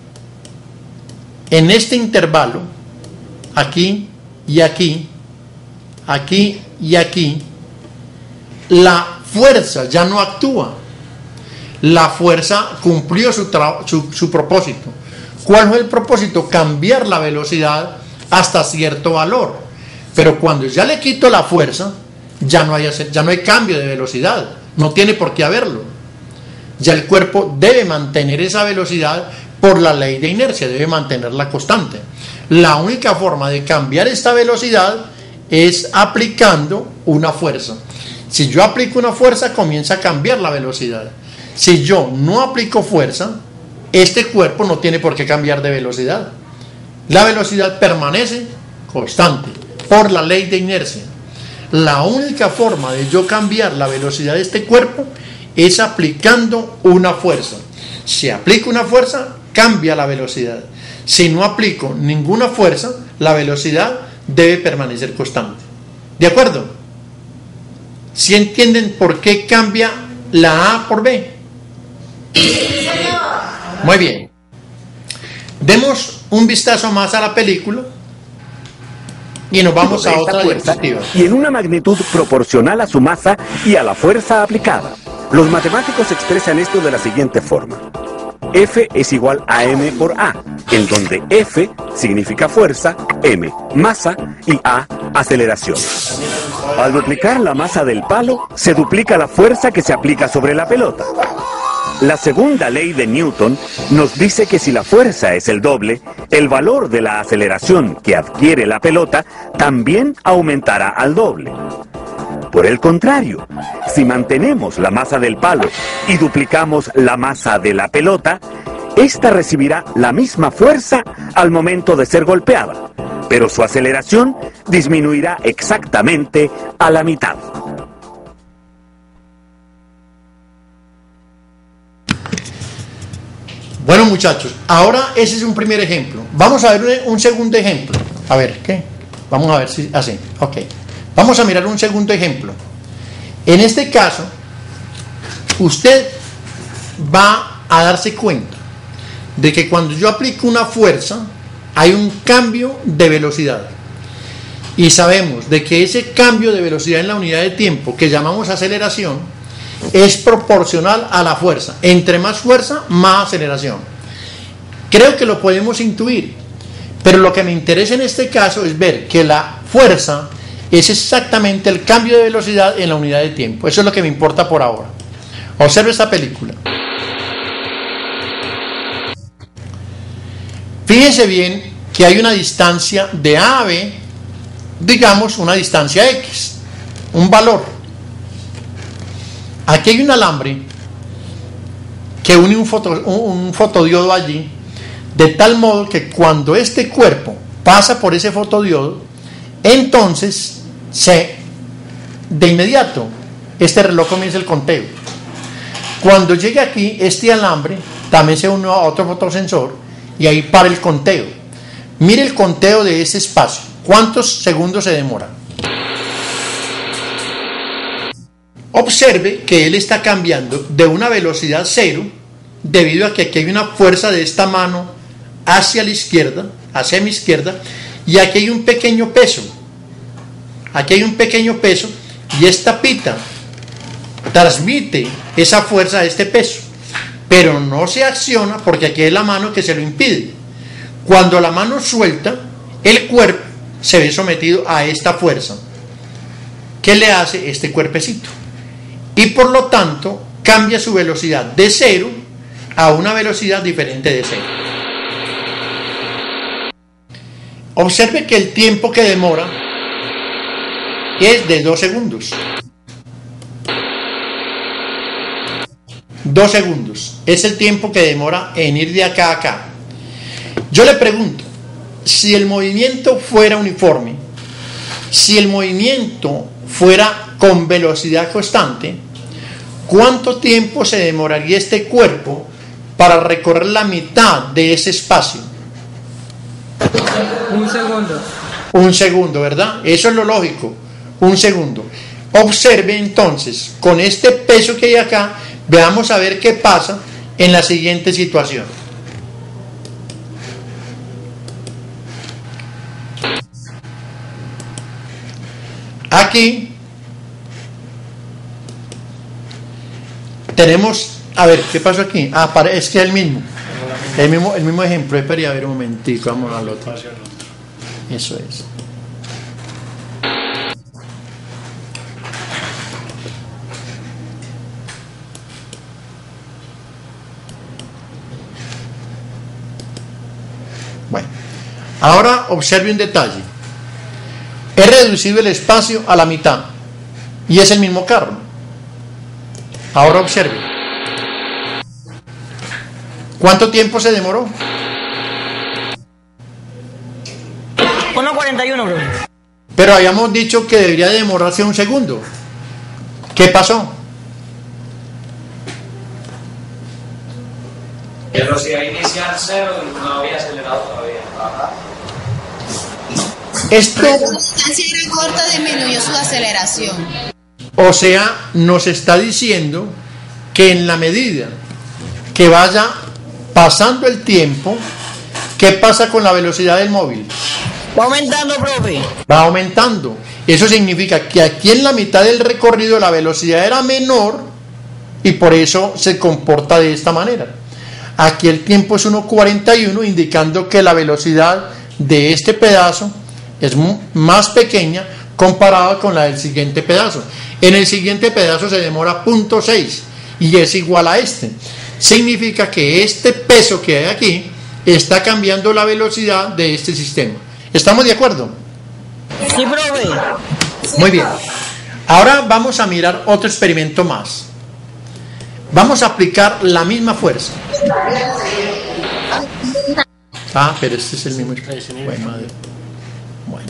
en este intervalo, aquí y aquí, aquí y aquí, la fuerza ya no actúa. La fuerza cumplió su, su, su propósito. ¿Cuál fue el propósito? Cambiar la velocidad hasta cierto valor. Pero cuando ya le quito la fuerza, ya no hay, ya no hay cambio de velocidad. No tiene por qué haberlo. Ya el cuerpo debe mantener esa velocidad por la ley de inercia, debe mantenerla constante. La única forma de cambiar esta velocidad es aplicando una fuerza. Si yo aplico una fuerza, comienza a cambiar la velocidad. Si yo no aplico fuerza, este cuerpo no tiene por qué cambiar de velocidad. La velocidad permanece constante por la ley de inercia. La única forma de yo cambiar la velocidad de este cuerpo es aplicando una fuerza. Si aplico una fuerza, cambia la velocidad. Si no aplico ninguna fuerza, la velocidad debe permanecer constante. ¿De acuerdo? ¿Sí entienden por qué cambia la A por B? Muy bien. Demos un vistazo más a la película y nos vamos a otra diapositiva. Y en una magnitud proporcional a su masa y a la fuerza aplicada. Los matemáticos expresan esto de la siguiente forma. F es igual a m por A, en donde F significa fuerza, m masa y A aceleración. Al duplicar la masa del palo, se duplica la fuerza que se aplica sobre la pelota. La segunda ley de Newton nos dice que si la fuerza es el doble, el valor de la aceleración que adquiere la pelota también aumentará al doble. Por el contrario, si mantenemos la masa del palo y duplicamos la masa de la pelota, ésta recibirá la misma fuerza al momento de ser golpeada, pero su aceleración disminuirá exactamente a la mitad. Bueno, muchachos, ahora ese es un primer ejemplo. Vamos a ver un segundo ejemplo. A ver, ¿qué? Vamos a ver si así. Ok. Vamos a mirar un segundo ejemplo. En este caso, usted va a darse cuenta de que cuando yo aplico una fuerza, hay un cambio de velocidad. Y sabemos de que ese cambio de velocidad en la unidad de tiempo, que llamamos aceleración, es proporcional a la fuerza. Entre más fuerza, más aceleración. Creo que lo podemos intuir, pero lo que me interesa en este caso es ver que la fuerza es exactamente el cambio de velocidad en la unidad de tiempo. Eso es lo que me importa por ahora. Observe esta película. Fíjense bien que hay una distancia de A a B, digamos una distancia X, un valor. Aquí hay un alambre que une un, foto, un fotodiodo allí, de tal modo que cuando este cuerpo pasa por ese fotodiodo, entonces se, de inmediato este reloj comienza el conteo. Cuando llegue aquí, este alambre también se une a otro fotosensor y ahí para el conteo. Mire el conteo de ese espacio. ¿Cuántos segundos se demora? Observe que él está cambiando de una velocidad cero debido a que aquí hay una fuerza de esta mano hacia la izquierda, hacia mi izquierda, y aquí hay un pequeño peso. Aquí hay un pequeño peso y esta pita transmite esa fuerza a este peso, pero no se acciona porque aquí es la mano que se lo impide. Cuando la mano suelta, el cuerpo se ve sometido a esta fuerza que le hace este cuerpecito y por lo tanto cambia su velocidad de cero a una velocidad diferente de cero. Observe que el tiempo que demora es de dos segundos. Dos segundos es el tiempo que demora en ir de acá a acá. Yo le pregunto, si el movimiento fuera uniforme, si el movimiento fuera con velocidad constante, ¿cuánto tiempo se demoraría este cuerpo para recorrer la mitad de ese espacio? Un segundo. Un segundo, ¿verdad? Eso es lo lógico, un segundo. Observe entonces, con este peso que hay acá, veamos a ver qué pasa en la siguiente situación. Aquí tenemos, a ver, ¿qué pasó aquí? Ah, es que es el mismo, el mismo, el mismo ejemplo. Espera, a ver un momentico, vamos al otro. Eso es. Bueno, ahora observe un detalle. He reducido el espacio a la mitad y es el mismo carro. Ahora observe. ¿Cuánto tiempo se demoró? uno cuarenta y uno, bro. Pero habíamos dicho que debería demorarse un segundo. ¿Qué pasó? Velocidad inicial cero, no había acelerado todavía. Ajá. Esto, La distancia era corta, disminuyó su aceleración. o sea, nos está diciendo que en la medida que vaya pasando el tiempo, ¿qué pasa con la velocidad del móvil? Va aumentando, profe. Va aumentando. Eso significa que aquí en la mitad del recorrido la velocidad era menor y por eso se comporta de esta manera. Aquí el tiempo es uno cuarenta y uno, indicando que la velocidad de este pedazo es más pequeña comparada con la del siguiente pedazo. En el siguiente pedazo se demora punto seis y es igual a este. Significa que este peso que hay aquí está cambiando la velocidad de este sistema. ¿Estamos de acuerdo? Sí, profe. Muy bien. Ahora vamos a mirar otro experimento más. Vamos a aplicar la misma fuerza. Ah, pero este es el mismo experimento. Bueno, madre. Bueno.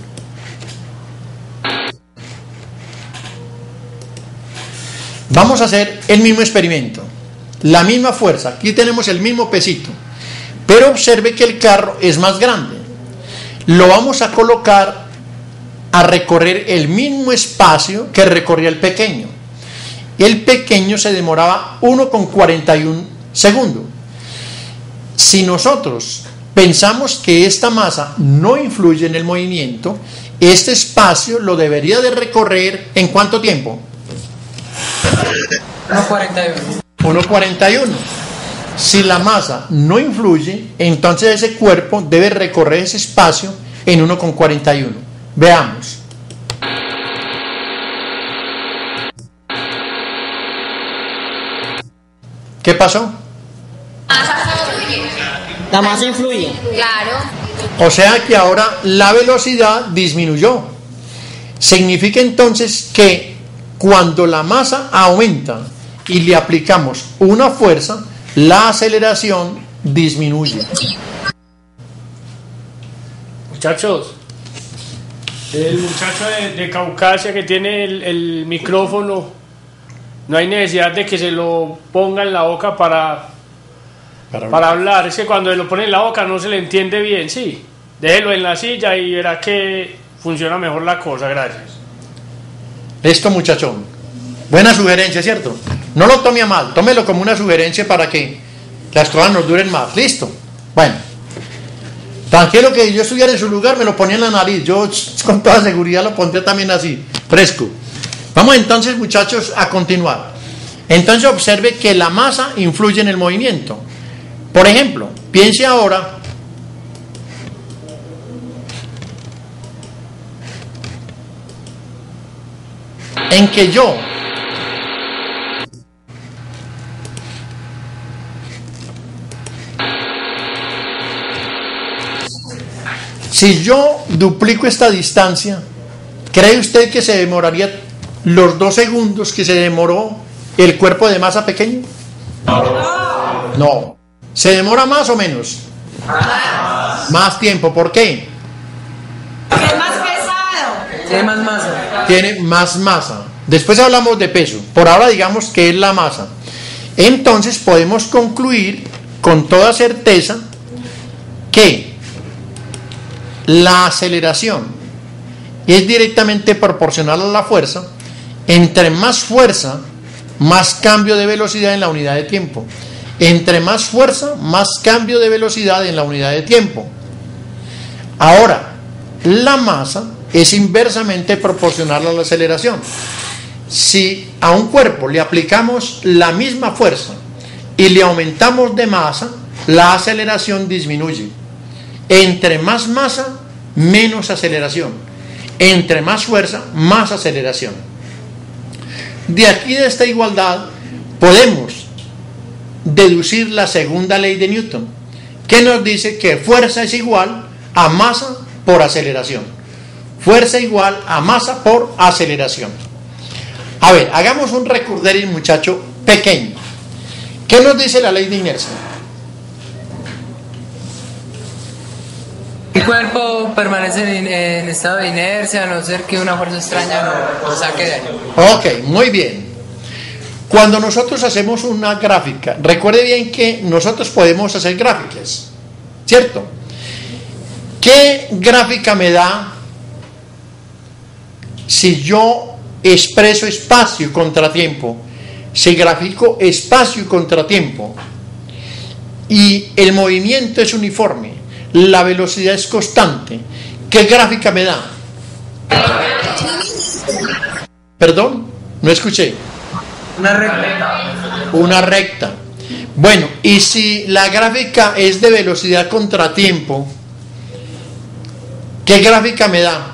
Vamos a hacer el mismo experimento. La misma fuerza. Aquí tenemos el mismo pesito. Pero observe que el carro es más grande. Lo vamos a colocar a recorrer el mismo espacio que recorría el pequeño. El pequeño se demoraba uno cuarenta y uno segundos. Si nosotros pensamos que esta masa no influye en el movimiento, este espacio lo debería de recorrer ¿en cuánto tiempo? uno cuarenta y uno. uno cuarenta y uno. Si la masa no influye, entonces ese cuerpo debe recorrer ese espacio en uno cuarenta y uno. Veamos. ¿Qué pasó? La masa influye. Claro. O sea que ahora la velocidad disminuyó. Significa entonces que cuando la masa aumenta y le aplicamos una fuerza, la aceleración disminuye. Muchachos, el muchacho de, de Caucasia que tiene el, el micrófono, no hay necesidad de que se lo ponga en la boca para, para, para hablar. Es que cuando se lo pone en la boca no se le entiende bien, sí. Déjelo en la silla y verá que funciona mejor la cosa, gracias. Esto, muchachón. Buena sugerencia, ¿cierto? No lo tome a mal, tómelo como una sugerencia para que las cosas nos duren más. Listo. Bueno, tranquilo que yo estuviera en su lugar, me lo ponía en la nariz. Yo con toda seguridad lo pondría también así, fresco. Vamos entonces, muchachos, a continuar. Entonces observe que la masa influye en el movimiento. Por ejemplo, piense ahora en que yo si yo duplico esta distancia, ¿cree usted que se demoraría los dos segundos que se demoró el cuerpo de masa pequeño? No. ¿Se demora más o menos? Más tiempo. ¿Por qué? Es más pesado. Tiene más masa. Tiene más masa. Después hablamos de peso. Por ahora digamos que es la masa. Entonces podemos concluir con toda certeza que la aceleración es directamente proporcional a la fuerza. Entre más fuerza, más cambio de velocidad en la unidad de tiempo. Entre más fuerza, más cambio de velocidad en la unidad de tiempo. Ahora, la masa es inversamente proporcional a la aceleración. Si a un cuerpo le aplicamos la misma fuerza y le aumentamos de masa, la aceleración disminuye. Entre más masa, menos aceleración. Entre más fuerza, más aceleración. De aquí, de esta igualdad, podemos deducir la segunda ley de Newton, que nos dice que fuerza es igual a masa por aceleración. Fuerza igual a masa por aceleración. A ver, hagamos un recurderis, muchacho, pequeño. ¿Qué nos dice la ley de inercia? El cuerpo permanece en, en estado de inercia a no ser que una fuerza extraña lo, lo saque de ahí. Ok, muy bien. Cuando nosotros hacemos una gráfica, recuerde bien que nosotros podemos hacer gráficas, ¿cierto? ¿Qué gráfica me da si yo expreso espacio y contratiempo? Si grafico espacio y contratiempo y el movimiento es uniforme, la velocidad es constante, ¿qué gráfica me da? Perdón, no escuché. Una recta. Una recta. Bueno, y si la gráfica es de velocidad contra tiempo, ¿qué gráfica me da?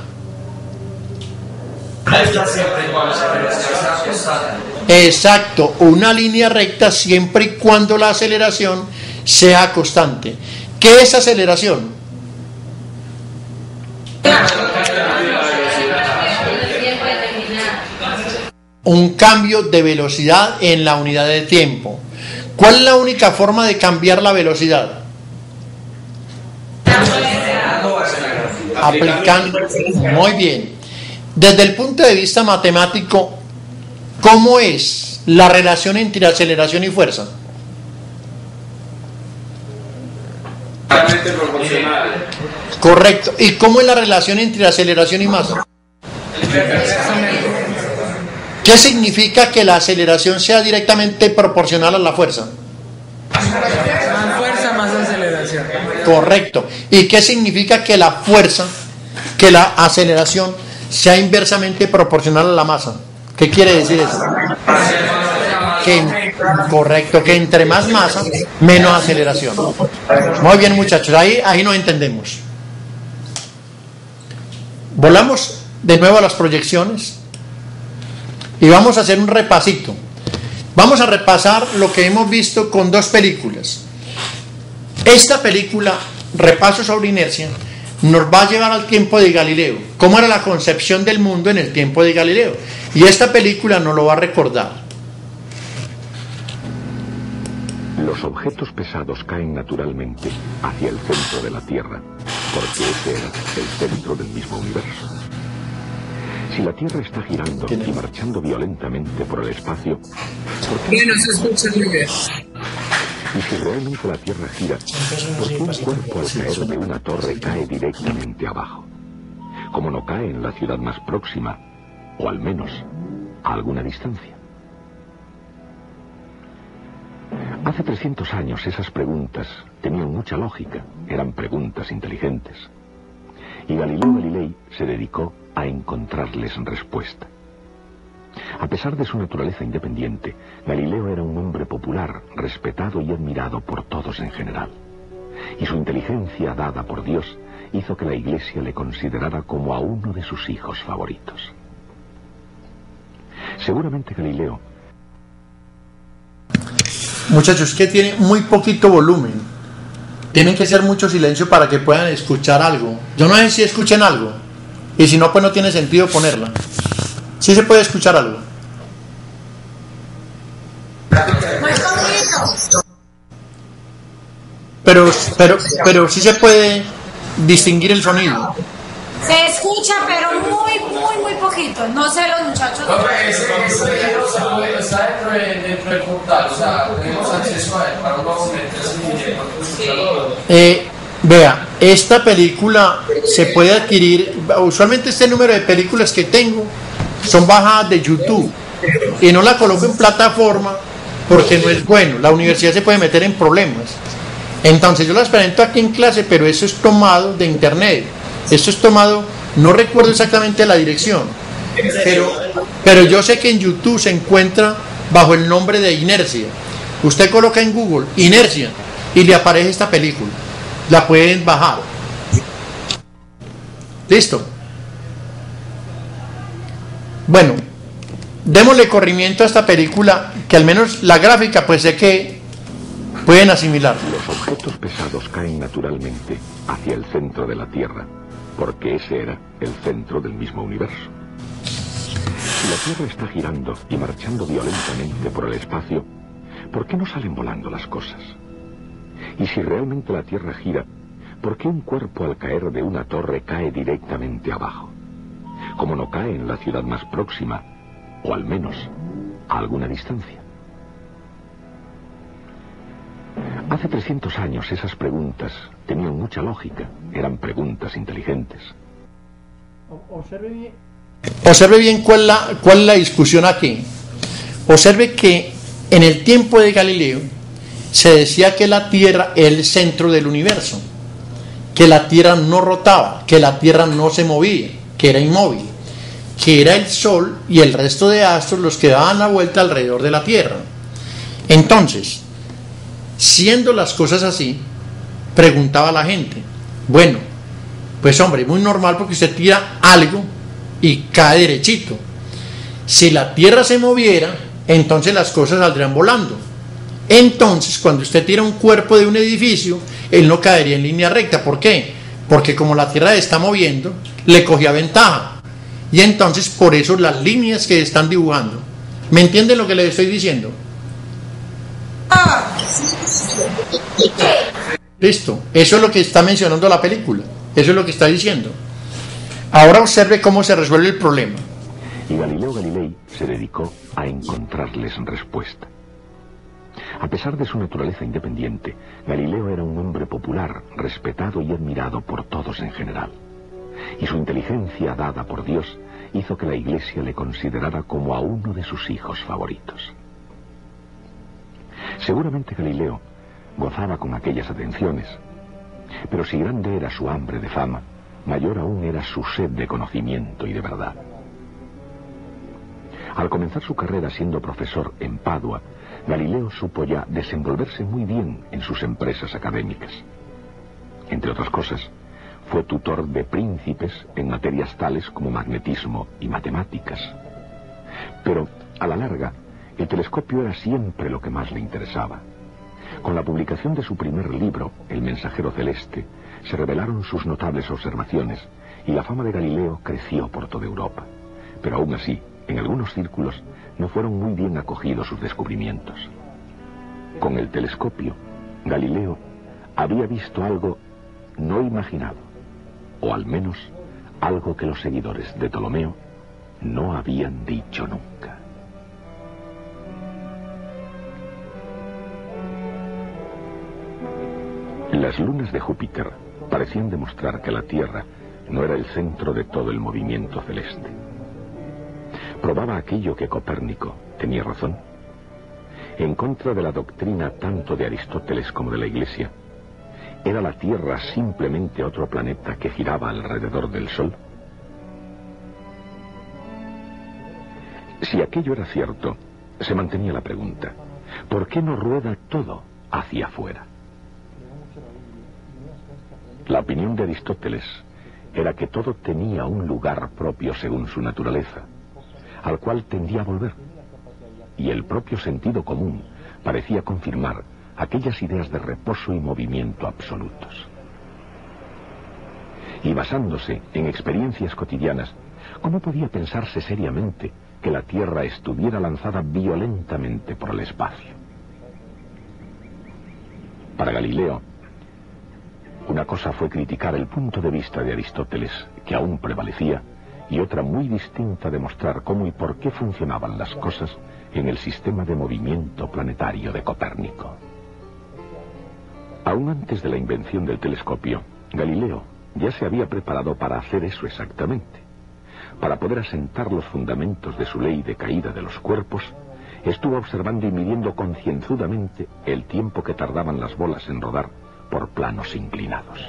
Exacto, una línea recta siempre y cuando la aceleración sea constante. ¿Qué es aceleración? Un cambio de velocidad en la unidad de tiempo. ¿Cuál es la única forma de cambiar la velocidad? Aplicando. Muy bien. Desde el punto de vista matemático, ¿cómo es la relación entre aceleración y fuerza? Proporcional. Correcto. ¿Y cómo es la relación entre aceleración y masa? ¿Qué significa que la aceleración sea directamente proporcional a la fuerza? Más fuerza, más aceleración. Correcto. ¿Y qué significa que la fuerza, que la aceleración sea inversamente proporcional a la masa? ¿Qué quiere decir eso? Que, correcto, que entre más masa, menos aceleración. Muy bien, muchachos, ahí, ahí nos entendemos. Volamos de nuevo a las proyecciones y vamos a hacer un repasito. Vamos a repasar lo que hemos visto con dos películas. Esta película, Repaso sobre inercia, nos va a llevar al tiempo de Galileo. ¿Cómo era la concepción del mundo en el tiempo de Galileo? Y esta película nos lo va a recordar. Los objetos pesados caen naturalmente hacia el centro de la Tierra, porque ese era el centro del mismo universo. Si la Tierra está girando y marchando violentamente por el espacio, ¿por qué no se escucha muy bien? Y si realmente la Tierra gira, ¿por qué un cuerpo al caer de una torre cae directamente abajo? Como no cae en la ciudad más próxima, o al menos a alguna distancia. Hace trescientos años esas preguntas tenían mucha lógica, eran preguntas inteligentes. Y Galileo Galilei se dedicó a encontrarles respuesta. A pesar de su naturaleza independiente, Galileo era un hombre popular, respetado y admirado por todos en general. Y su inteligencia dada por Dios hizo que la Iglesia le considerara como a uno de sus hijos favoritos. Seguramente Galileo... Muchachos, que tiene muy poquito volumen. Tienen que ser mucho silencio para que puedan escuchar algo. Yo no sé si escuchen algo. Y si no, pues no tiene sentido ponerla. Sí se puede escuchar algo. Pero, pero, pero sí se puede distinguir el sonido. Se escucha, pero muy, muy, muy poquito. No sé los muchachos. No, pero ese, ese video está dentro de- dentro del portal, o sea, tenemos acceso a él para un momento. Eh, vea, esta película se puede adquirir. Usualmente este número de películas que tengo son bajadas de YouTube y no la coloco en plataforma porque no es bueno. La universidad se puede meter en problemas. Entonces yo las presento aquí en clase, pero eso es tomado de internet. Esto es tomado, no recuerdo exactamente la dirección, pero, pero yo sé que en YouTube se encuentra bajo el nombre de Inercia. Usted coloca en Google Inercia y le aparece esta película. La pueden bajar. Listo. Bueno, démosle corrimiento a esta película, que al menos la gráfica pues sé que pueden asimilar. Los objetos pesados caen naturalmente hacia el centro de la Tierra, porque ese era el centro del mismo universo. Si la Tierra está girando y marchando violentamente por el espacio, ¿por qué no salen volando las cosas? Y si realmente la Tierra gira, ¿por qué un cuerpo al caer de una torre cae directamente abajo? Como no cae en la ciudad más próxima, o al menos a alguna distancia. Hace trescientos años esas preguntas tenían mucha lógica, eran preguntas inteligentes. Observe bien, Observe bien cuál, la, cuál es la discusión aquí. Observe que en el tiempo de Galileo se decía que la Tierra era el centro del universo, que la Tierra no rotaba, que la Tierra no se movía, que era inmóvil, que era el Sol y el resto de astros los que daban la vuelta alrededor de la Tierra. Entonces, siendo las cosas así, preguntaba la gente, bueno, pues hombre, muy normal porque usted tira algo y cae derechito. Si la Tierra se moviera, entonces las cosas saldrían volando. Entonces, cuando usted tira un cuerpo de un edificio, él no caería en línea recta. ¿Por qué? Porque como la Tierra se está moviendo, le cogía ventaja. Y entonces, por eso las líneas que están dibujando. ¿Me entienden lo que les estoy diciendo? Listo. Eso es lo que está mencionando la película. Eso es lo que está diciendo. Ahora observe cómo se resuelve el problema. Y Galileo Galilei se dedicó a encontrarles respuesta. A pesar de su naturaleza independiente, Galileo era un hombre popular, respetado y admirado por todos en general. Y su inteligencia dada por Dios hizo que la Iglesia le considerara como a uno de sus hijos favoritos. Seguramente Galileo gozaba con aquellas atenciones, pero si grande era su hambre de fama, mayor aún era su sed de conocimiento y de verdad. Al comenzar su carrera siendo profesor en Padua, Galileo supo ya desenvolverse muy bien en sus empresas académicas. Entre otras cosas, fue tutor de príncipes en materias tales como magnetismo y matemáticas. Pero, a la larga, el telescopio era siempre lo que más le interesaba. Con la publicación de su primer libro, El mensajero celeste, se revelaron sus notables observaciones y la fama de Galileo creció por toda Europa. Pero aún así, en algunos círculos, no fueron muy bien acogidos sus descubrimientos. Con el telescopio, Galileo había visto algo no imaginado, o al menos algo que los seguidores de Ptolomeo no habían dicho nunca. Las lunas de Júpiter parecían demostrar que la Tierra no era el centro de todo el movimiento celeste. ¿Probaba aquello que Copérnico tenía razón? En contra de la doctrina tanto de Aristóteles como de la Iglesia, ¿era la Tierra simplemente otro planeta que giraba alrededor del Sol? Si aquello era cierto, se mantenía la pregunta: ¿por qué no rueda todo hacia afuera? La opinión de Aristóteles era que todo tenía un lugar propio según su naturaleza, al cual tendía a volver, y el propio sentido común parecía confirmar aquellas ideas de reposo y movimiento absolutos. Y basándose en experiencias cotidianas, ¿cómo podía pensarse seriamente que la Tierra estuviera lanzada violentamente por el espacio? Para Galileo, una cosa fue criticar el punto de vista de Aristóteles, que aún prevalecía, y otra muy distinta demostrar cómo y por qué funcionaban las cosas en el sistema de movimiento planetario de Copérnico. Aún antes de la invención del telescopio, Galileo ya se había preparado para hacer eso exactamente. Para poder asentar los fundamentos de su ley de caída de los cuerpos, estuvo observando y midiendo concienzudamente el tiempo que tardaban las bolas en rodar por planos inclinados.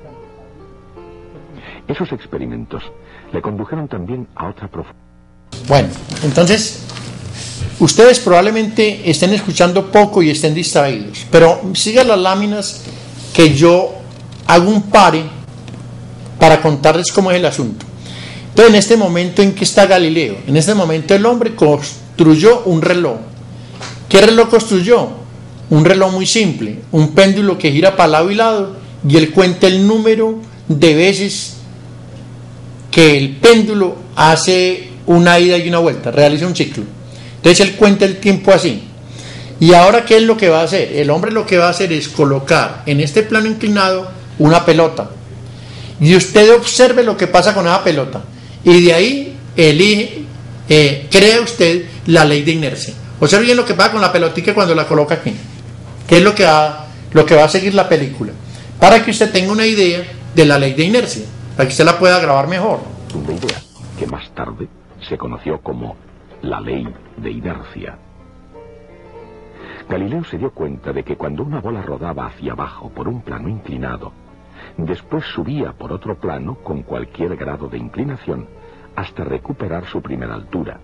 Esos experimentos le condujeron también a otra profundidad. Bueno, entonces, ustedes probablemente estén escuchando poco y estén distraídos, pero sigan las láminas que yo hago un pare para contarles cómo es el asunto. Entonces, en este momento en que está Galileo, en este momento el hombre construyó un reloj. ¿Qué reloj construyó? Un reloj muy simple, un péndulo que gira para lado y lado, y él cuenta el número de veces que el péndulo hace una ida y una vuelta, realiza un ciclo. Entonces él cuenta el tiempo así. Y ahora, ¿qué es lo que va a hacer? El hombre lo que va a hacer es colocar en este plano inclinado una pelota. Y usted observe lo que pasa con esa pelota. Y de ahí elige, eh, crea usted la ley de inercia. Observe bien lo que pasa con la pelotita cuando la coloca aquí. ¿Qué es lo que va, lo que va a seguir la película? Para que usted tenga una idea de la ley de inercia, para que usted la pueda grabar mejor. Una idea que más tarde se conoció como la ley de inercia. Galileo se dio cuenta de que cuando una bola rodaba hacia abajo por un plano inclinado, después subía por otro plano con cualquier grado de inclinación hasta recuperar su primera altura.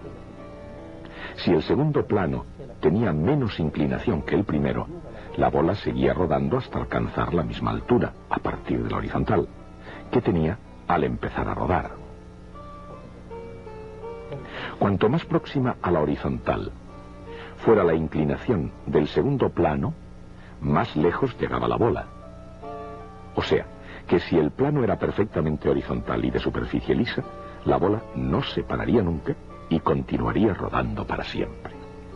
Si el segundo plano tenía menos inclinación que el primero, la bola seguía rodando hasta alcanzar la misma altura, a partir de la horizontal, que tenía al empezar a rodar. Cuanto más próxima a la horizontal fuera la inclinación del segundo plano, más lejos llegaba la bola. O sea, que si el plano era perfectamente horizontal y de superficie lisa, la bola no se pararía nunca y continuaría rodando para siempre.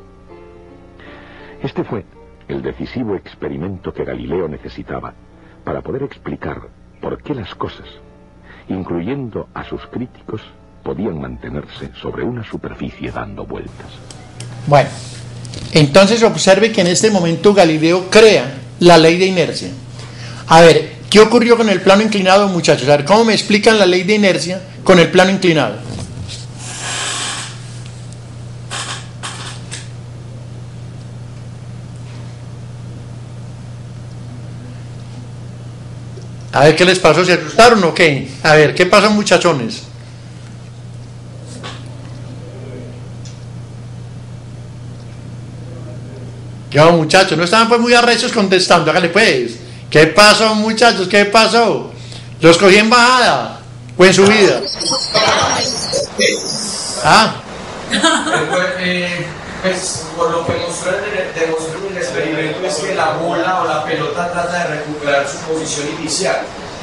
Este fue el decisivo experimento que Galileo necesitaba para poder explicar por qué las cosas, incluyendo a sus críticos, podían mantenerse sobre una superficie dando vueltas. Bueno, entonces observe que en este momento Galileo crea la ley de inercia. A ver, ¿qué ocurrió con el plano inclinado, muchachos? A ver, ¿cómo me explican la ley de inercia con el plano inclinado? A ver, ¿qué les pasó? ¿Se asustaron o qué? A ver, ¿qué pasó, muchachones? ¿Qué pasó, muchachos? No estaban pues muy arrechos contestando. Hágale pues. ¿Qué pasó, muchachos? ¿Qué pasó? ¿Los cogí en bajada o en subida? Ah. Eh, pues por lo que mostró en el experimento es que la bola o la pelota trata de recuperar su posición inicial.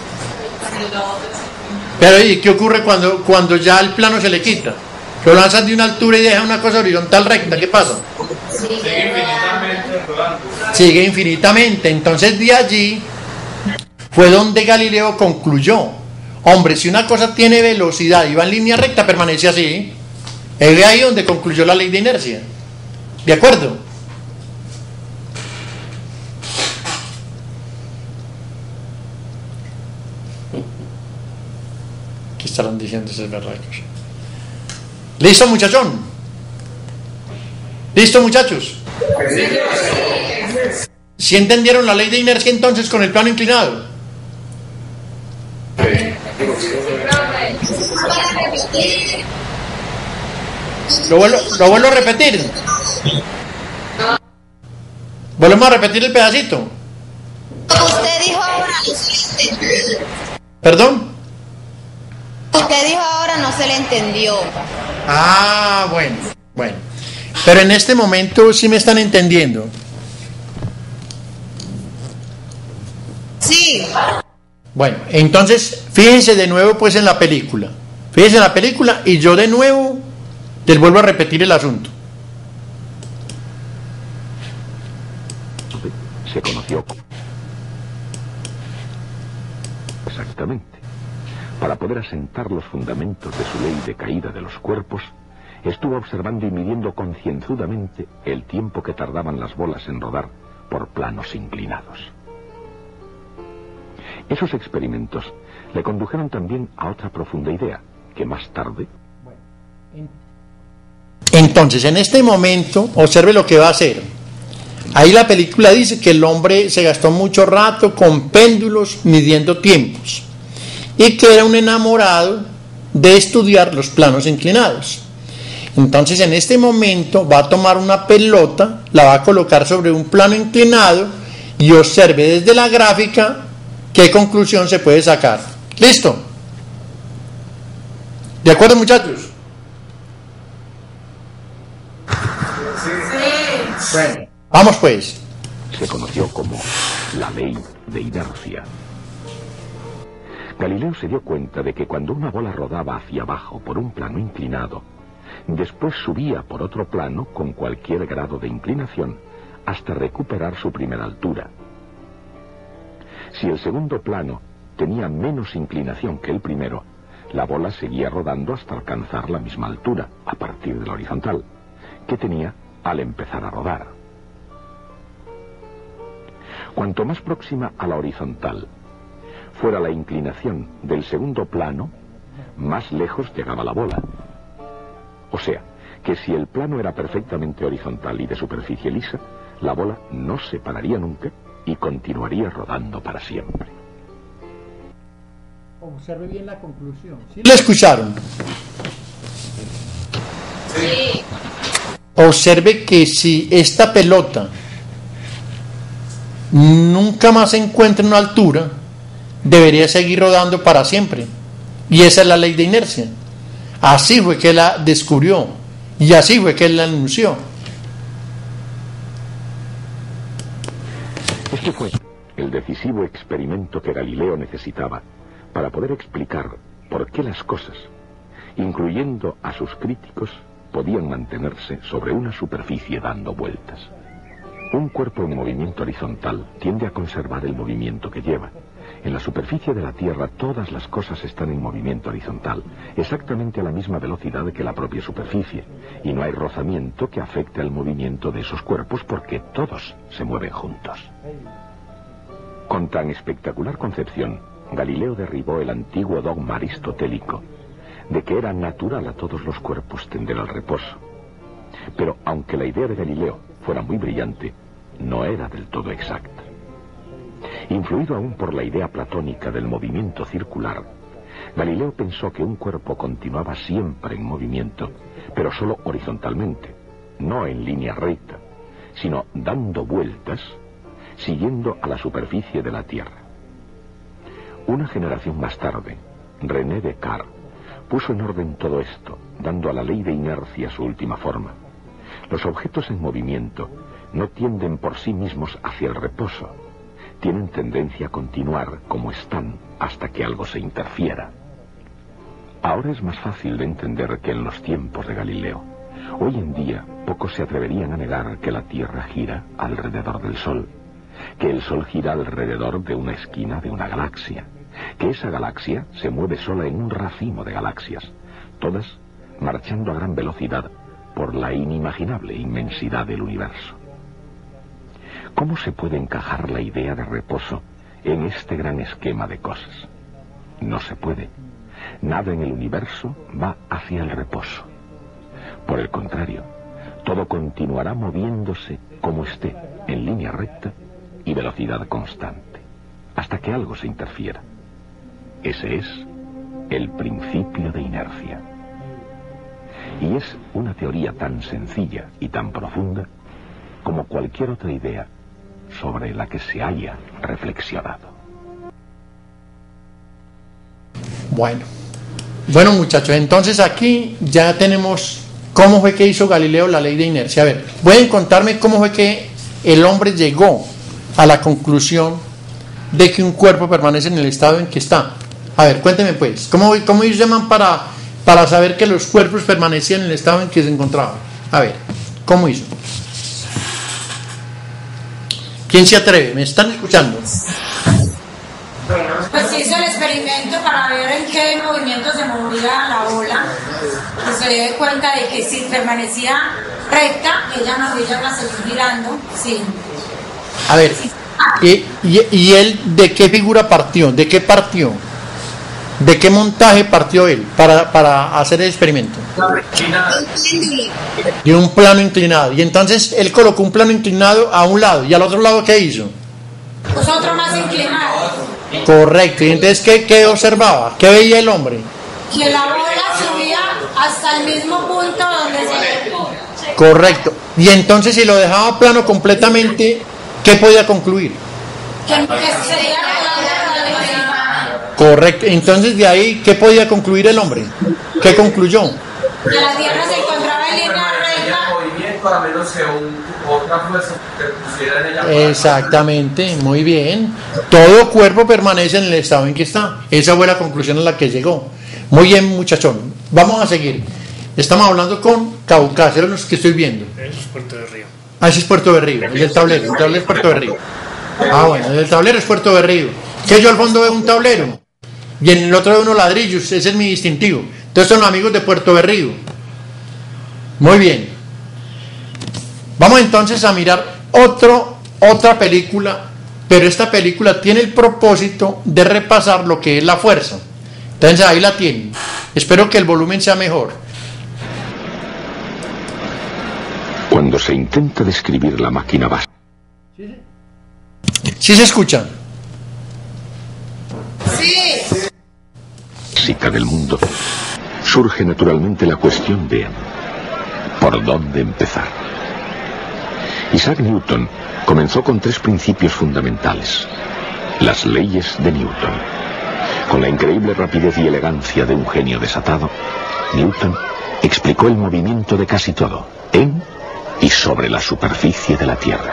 Pero ¿y qué ocurre cuando, cuando ya el plano se le quita? Lo lanzan de una altura y deja una cosa horizontal recta. ¿Qué pasa? Sigue infinitamente rodando. Sigue infinitamente. Entonces de allí fue donde Galileo concluyó: hombre, si una cosa tiene velocidad y va en línea recta, permanece así. Es de ahí donde concluyó la ley de inercia. ¿De acuerdo? ¿Qué estarán diciendo esos berracos? ¿Listo, muchachón? ¿Listo, muchachos? ¿Sí entendieron la ley de inercia entonces con el plano inclinado? Lo vuelvo, lo vuelvo a repetir. Volvemos a repetir el pedacito. Usted dijo ahora, ¿Perdón? usted dijo ahora no se le entendió. Ah, bueno, bueno. Pero en este momento sí me están entendiendo. Sí. Bueno, entonces fíjense de nuevo pues en la película. Fíjense en la película y yo de nuevo les vuelvo a repetir el asunto. Se conoció exactamente. Para poder asentar los fundamentos de su ley de caída de los cuerpos, estuvo observando y midiendo concienzudamente el tiempo que tardaban las bolas en rodar por planos inclinados. Esos experimentos le condujeron también a otra profunda idea, que más tarde... Entonces, en este momento, observe lo que va a hacer. Ahí la película dice que el hombre se gastó mucho rato con péndulos midiendo tiempos y que era un enamorado de estudiar los planos inclinados. Entonces, en este momento va a tomar una pelota, la va a colocar sobre un plano inclinado y observe desde la gráfica qué conclusión se puede sacar. ¿Listo? ¿De acuerdo, muchachos? Sí. Bueno, vamos pues. Se conoció como la ley de inercia. Galileo se dio cuenta de que cuando una bola rodaba hacia abajo por un plano inclinado, después subía por otro plano con cualquier grado de inclinación hasta recuperar su primera altura. Si el segundo plano tenía menos inclinación que el primero, la bola seguía rodando hasta alcanzar la misma altura, a partir de la horizontal, que tenía al empezar a rodar. Cuanto más próxima a la horizontal fuera la inclinación del segundo plano, más lejos llegaba la bola. O sea, que si el plano era perfectamente horizontal y de superficie lisa, la bola no se pararía nunca y continuaría rodando para siempre. Observe bien la conclusión. ¿Sí lo escucharon? Sí. Observe que si esta pelota nunca más se encuentra en una altura, debería seguir rodando para siempre. Y esa es la ley de inercia. Así fue que la descubrió y así fue que él la anunció. Este fue el decisivo experimento que Galileo necesitaba para poder explicar por qué las cosas, incluyendo a sus críticos, podían mantenerse sobre una superficie dando vueltas. Un cuerpo en movimiento horizontal tiende a conservar el movimiento que lleva. En la superficie de la Tierra todas las cosas están en movimiento horizontal, exactamente a la misma velocidad que la propia superficie, y no hay rozamiento que afecte al movimiento de esos cuerpos porque todos se mueven juntos. Con tan espectacular concepción, Galileo derribó el antiguo dogma aristotélico de que era natural a todos los cuerpos tender al reposo. Pero aunque la idea de Galileo fuera muy brillante, no era del todo exacta. Influido aún por la idea platónica del movimiento circular, Galileo pensó que un cuerpo continuaba siempre en movimiento, pero solo horizontalmente, no en línea recta, sino dando vueltas, siguiendo a la superficie de la Tierra. Una generación más tarde, René Descartes puso en orden todo esto, dando a la ley de inercia su última forma. Los objetos en movimiento no tienden por sí mismos hacia el reposo, tienen tendencia a continuar como están hasta que algo se interfiera. Ahora es más fácil de entender que en los tiempos de Galileo. Hoy en día pocos se atreverían a negar que la Tierra gira alrededor del Sol, que el Sol gira alrededor de una esquina de una galaxia, que esa galaxia se mueve sola en un racimo de galaxias, todas marchando a gran velocidad por la inimaginable inmensidad del universo. ¿Cómo se puede encajar la idea de reposo en este gran esquema de cosas? No se puede. Nada en el universo va hacia el reposo. Por el contrario, todo continuará moviéndose como esté en línea recta y velocidad constante, hasta que algo se interfiera. Ese es el principio de inercia. Y es una teoría tan sencilla y tan profunda como cualquier otra idea sobre la que se haya reflexionado. Bueno, bueno muchachos, entonces aquí ya tenemos cómo fue que hizo Galileo la ley de inercia. A ver, ¿pueden contarme cómo fue que el hombre llegó a la conclusión de que un cuerpo permanece en el estado en que está? A ver, cuéntenme pues, ¿cómo, cómo ellos llaman para, para saber que los cuerpos permanecían en el estado en que se encontraban? A ver, ¿cómo hizo? ¿Quién se atreve? ¿Me están escuchando? Pues hizo el experimento para ver en qué movimiento se movía la bola, y se dio cuenta de que si permanecía recta, ella no ella iba a seguir girando, sí. A ver, ¿y, y, y él de qué figura partió? ¿De qué partió? ¿De qué montaje partió él para, para hacer el experimento? De un plano inclinado. Y entonces él colocó un plano inclinado a un lado, y al otro lado ¿qué hizo? Pues otro más inclinado. Correcto. Y entonces ¿qué, qué observaba? ¿Qué veía el hombre? Que la bola subía hasta el mismo punto donde se... Correcto. Y entonces si lo dejaba plano completamente, ¿qué podía concluir? Que, que sería correcto. Entonces de ahí, ¿qué podía concluir el hombre? ¿Qué concluyó? que la Tierra se encontraba en línea recta. Movimiento a menos que un, otra fuerza que pusiera en ella. Exactamente, muy bien. Todo cuerpo permanece en el estado en que está. Esa fue la conclusión a la que llegó. Muy bien, muchachón. Vamos a seguir. Estamos hablando con Caucasia, los que estoy viendo. Eso es Puerto de Río. Ah, ese es Puerto de Río, es el tablero. El tablero es Puerto de Río. Ah, bueno, el tablero es Puerto de Río. Que yo al fondo veo un tablero y en el otro veo unos ladrillos. Ese es mi distintivo. Entonces son los amigos de Puerto de Río. Muy bien. Vamos entonces a mirar otro, otra película, pero esta película tiene el propósito de repasar lo que es la fuerza. Entonces ahí la tienen. Espero que el volumen sea mejor. Cuando se intenta describir la máquina básica. ¿Sí se escucha? Sí. Básica del mundo, surge naturalmente la cuestión de ¿por dónde empezar? Isaac Newton comenzó con tres principios fundamentales: las leyes de Newton. Con la increíble rapidez y elegancia de un genio desatado, Newton explicó el movimiento de casi todo, en y sobre la superficie de la Tierra.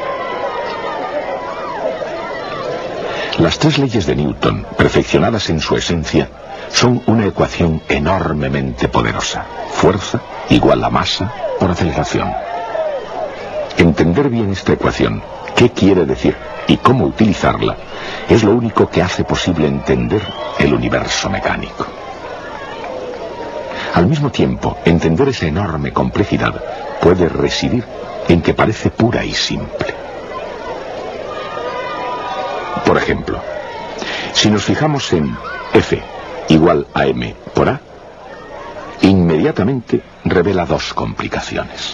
Las tres leyes de Newton, perfeccionadas en su esencia, son una ecuación enormemente poderosa. Fuerza igual a masa por aceleración. Entender bien esta ecuación, qué quiere decir y cómo utilizarla, es lo único que hace posible entender el universo mecánico. Al mismo tiempo, entender esa enorme complejidad puede residir en que parece pura y simple. Por ejemplo, si nos fijamos en F igual a M por A, inmediatamente revela dos complicaciones.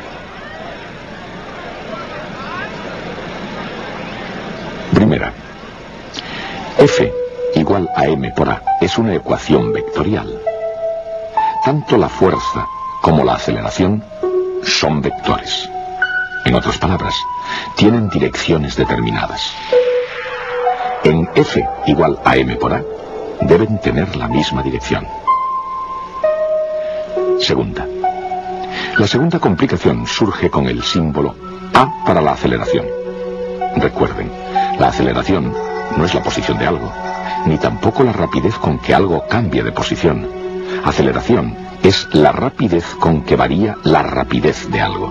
Primera, F igual a M por A es una ecuación vectorial. Tanto la fuerza como la aceleración son vectores. En otras palabras, tienen direcciones determinadas. En F igual a M por A, deben tener la misma dirección. Segunda. La segunda complicación surge con el símbolo A para la aceleración. Recuerden, la aceleración no es la posición de algo, ni tampoco la rapidez con que algo cambia de posición. Aceleración es la rapidez con que varía la rapidez de algo.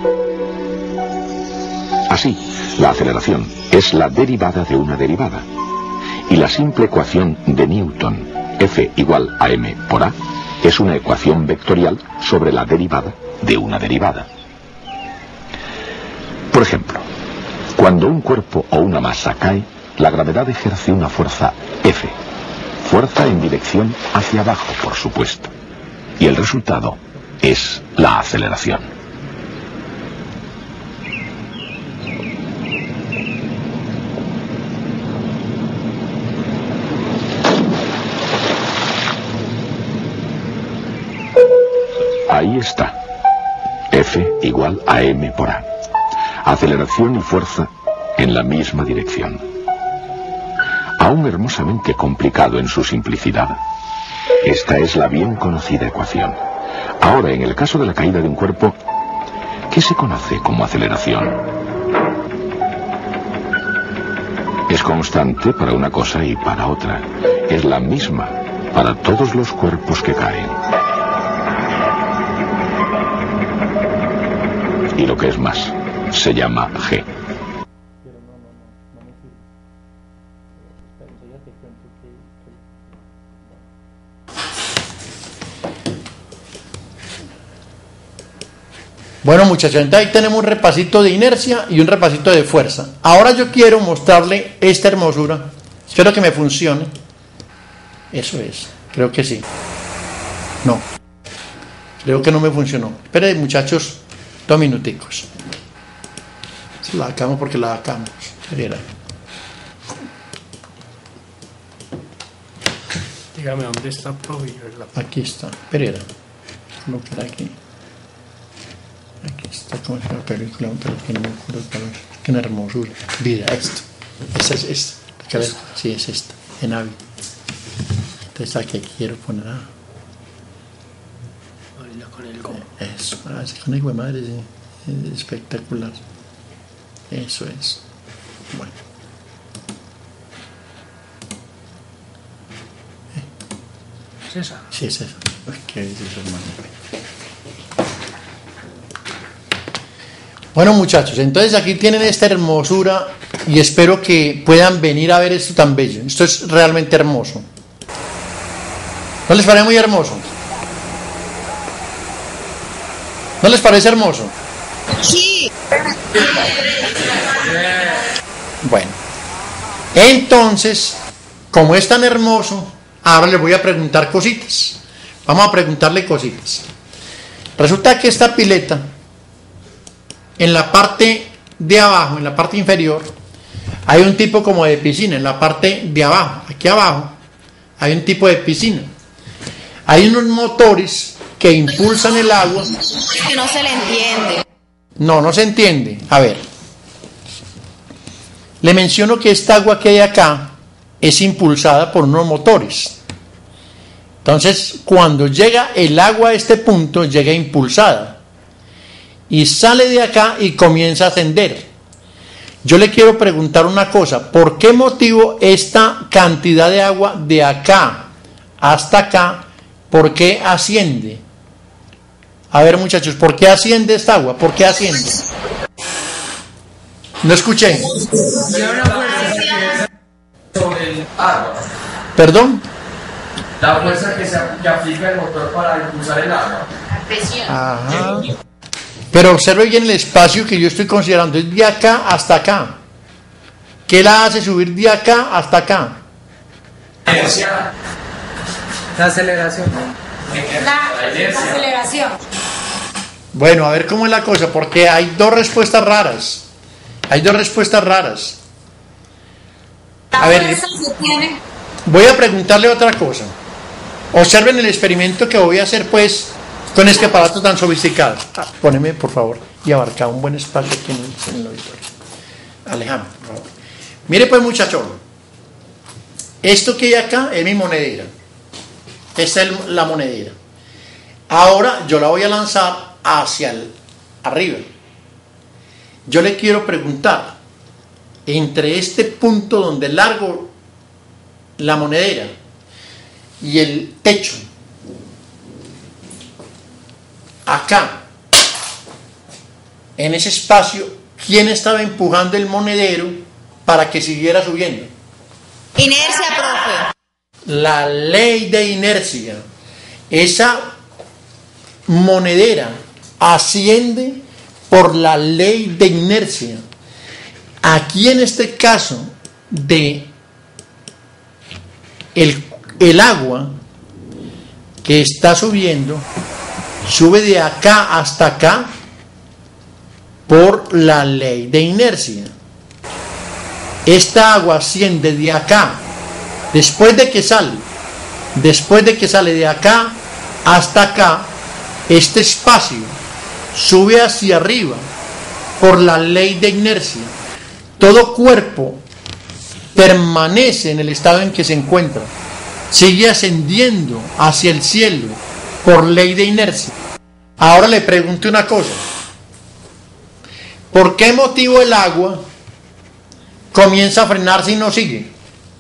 Así, la aceleración es la derivada de una derivada. Y la simple ecuación de Newton, F igual a M por A, es una ecuación vectorial sobre la derivada de una derivada. Por ejemplo, cuando un cuerpo o una masa cae, la gravedad ejerce una fuerza F, fuerza en dirección hacia abajo, por supuesto, y el resultado es la aceleración. Ahí está. F igual a m por a. Aceleración y fuerza en la misma dirección. Aún hermosamente complicado en su simplicidad. Esta es la bien conocida ecuación. Ahora, en el caso de la caída de un cuerpo, ¿qué se conoce como aceleración? Es constante para una cosa y para otra. Es la misma para todos los cuerpos que caen. Y lo que es más, se llama G. Bueno, muchachos, entonces ahí tenemos un repasito de inercia y un repasito de fuerza. Ahora yo quiero mostrarle esta hermosura. Espero que me funcione. Eso es, creo que sí. No, creo que no me funcionó. Esperen, muchachos, dos minuticos. La sacamos porque la sacamos. Dígame dónde está, profe. Aquí está, Pereira. Colocar aquí. Aquí está como es la película, pero que no me acuerdo cuál es. Qué una hermosura. Vida, esto. Esta es esta. ¿Esta? Sí, es esta. En Avi. Entonces aquí quiero poner a. Con el go. Eso, así con el güey madre, sí. Es espectacular. Eso es. Bueno. ¿Es esa? Sí, es esa. ¿Qué es eso, hermano? Bueno, muchachos, entonces aquí tienen esta hermosura y espero que puedan venir a ver esto tan bello. Esto es realmente hermoso. ¿No les parece muy hermoso? ¿No les parece hermoso? Sí. Bueno, entonces, como es tan hermoso, ahora les voy a preguntar cositas. Vamos a preguntarle cositas. Resulta que esta pileta, en la parte de abajo, en la parte inferior, hay un tipo como de piscina. En la parte de abajo, aquí abajo, hay un tipo de piscina. Hay unos motores que impulsan el agua. Que no se le entiende. No, no se entiende. A ver. Le menciono que esta agua que hay acá es impulsada por unos motores. Entonces, cuando llega el agua a este punto, llega impulsada. Y sale de acá y comienza a ascender. Yo le quiero preguntar una cosa. ¿Por qué motivo esta cantidad de agua de acá hasta acá, por qué asciende? A ver, muchachos, ¿por qué asciende esta agua? ¿Por qué asciende? No escuché. Sobre el agua. ¿Perdón? La fuerza que, se, que aplica el motor para impulsar el agua. Ajá. Pero observe bien el espacio que yo estoy considerando. Es de acá hasta acá. ¿Qué la hace subir de acá hasta acá? Inercia. La aceleración. La, la aceleración. Bueno, a ver cómo es la cosa, porque hay dos respuestas raras. Hay dos respuestas raras. La A ver, fuerza se tiene. voy a preguntarle otra cosa. Observen el experimento que voy a hacer, pues, con este aparato tan sofisticado. Ah, poneme, por favor, y abarca un buen espacio aquí en el, en el auditorio. Alejandro, por favor. Mire, pues, muchachón. Esto que hay acá es mi monedera. Esta es la monedera. Ahora yo la voy a lanzar hacia el, arriba. Yo le quiero preguntar, entre este punto donde largo la monedera y el techo, acá, en ese espacio, ¿quién estaba empujando el monedero para que siguiera subiendo? Inercia, profe. La ley de inercia. Esa monedera asciende por la ley de inercia. Aquí en este caso de el, el agua que está subiendo, sube de acá hasta acá por la ley de inercia. Esta agua asciende de acá, después de que sale, después de que sale de acá hasta acá, este espacio sube hacia arriba por la ley de inercia. Todo cuerpo permanece en el estado en que se encuentra, sigue ascendiendo hacia el cielo por ley de inercia. Ahora le pregunto una cosa: ¿por qué motivo el agua comienza a frenarse y no sigue?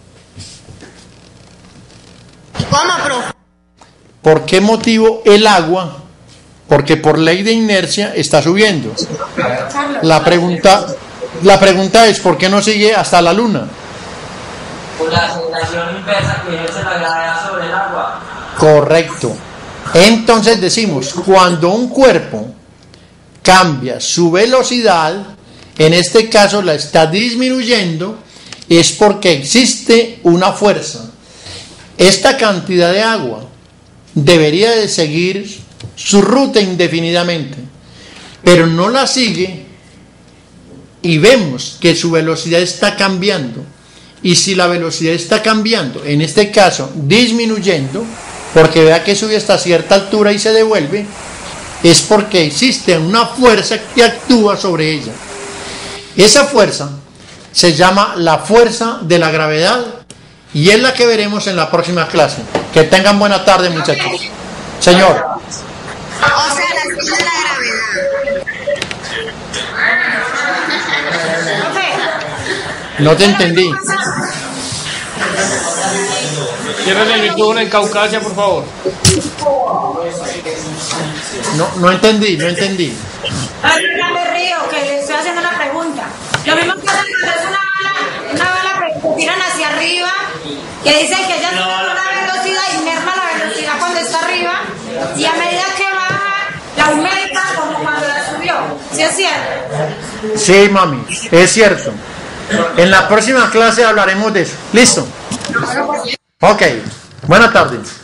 ¿Cómo, profe? ¿Por qué motivo el agua? Porque por ley de inercia está subiendo. La pregunta, la pregunta es: ¿por qué no sigue hasta la luna? Por la aceleración inversa que ejerce la gravedad sobre el agua. Correcto. Entonces decimos, cuando un cuerpo cambia su velocidad, en este caso la está disminuyendo, es porque existe una fuerza. Esta cantidad de agua debería de seguir su ruta indefinidamente, pero no la sigue y vemos que su velocidad está cambiando. Y si la velocidad está cambiando, en este caso disminuyendo, porque vea que sube hasta cierta altura y se devuelve, es porque existe una fuerza que actúa sobre ella. Esa fuerza se llama la fuerza de la gravedad y es la que veremos en la próxima clase. Que tengan buena tarde, muchachos. Señor. O sea, la fuerza de la gravedad. No te entendí. Cierren el micrófono en Caucasia, por favor. No, no entendí, no entendí. Ay, no me río, que le estoy haciendo una pregunta. Lo mismo que hacen cuando es una bala, una bala que tiran hacia arriba, que dicen que ella tiene una velocidad y merma la velocidad cuando está arriba, y a medida que baja, la aumenta como cuando la subió. ¿Sí es cierto? Sí, mami, es cierto. En la próxima clase hablaremos de eso. ¿Listo? Ok, buenas tardes.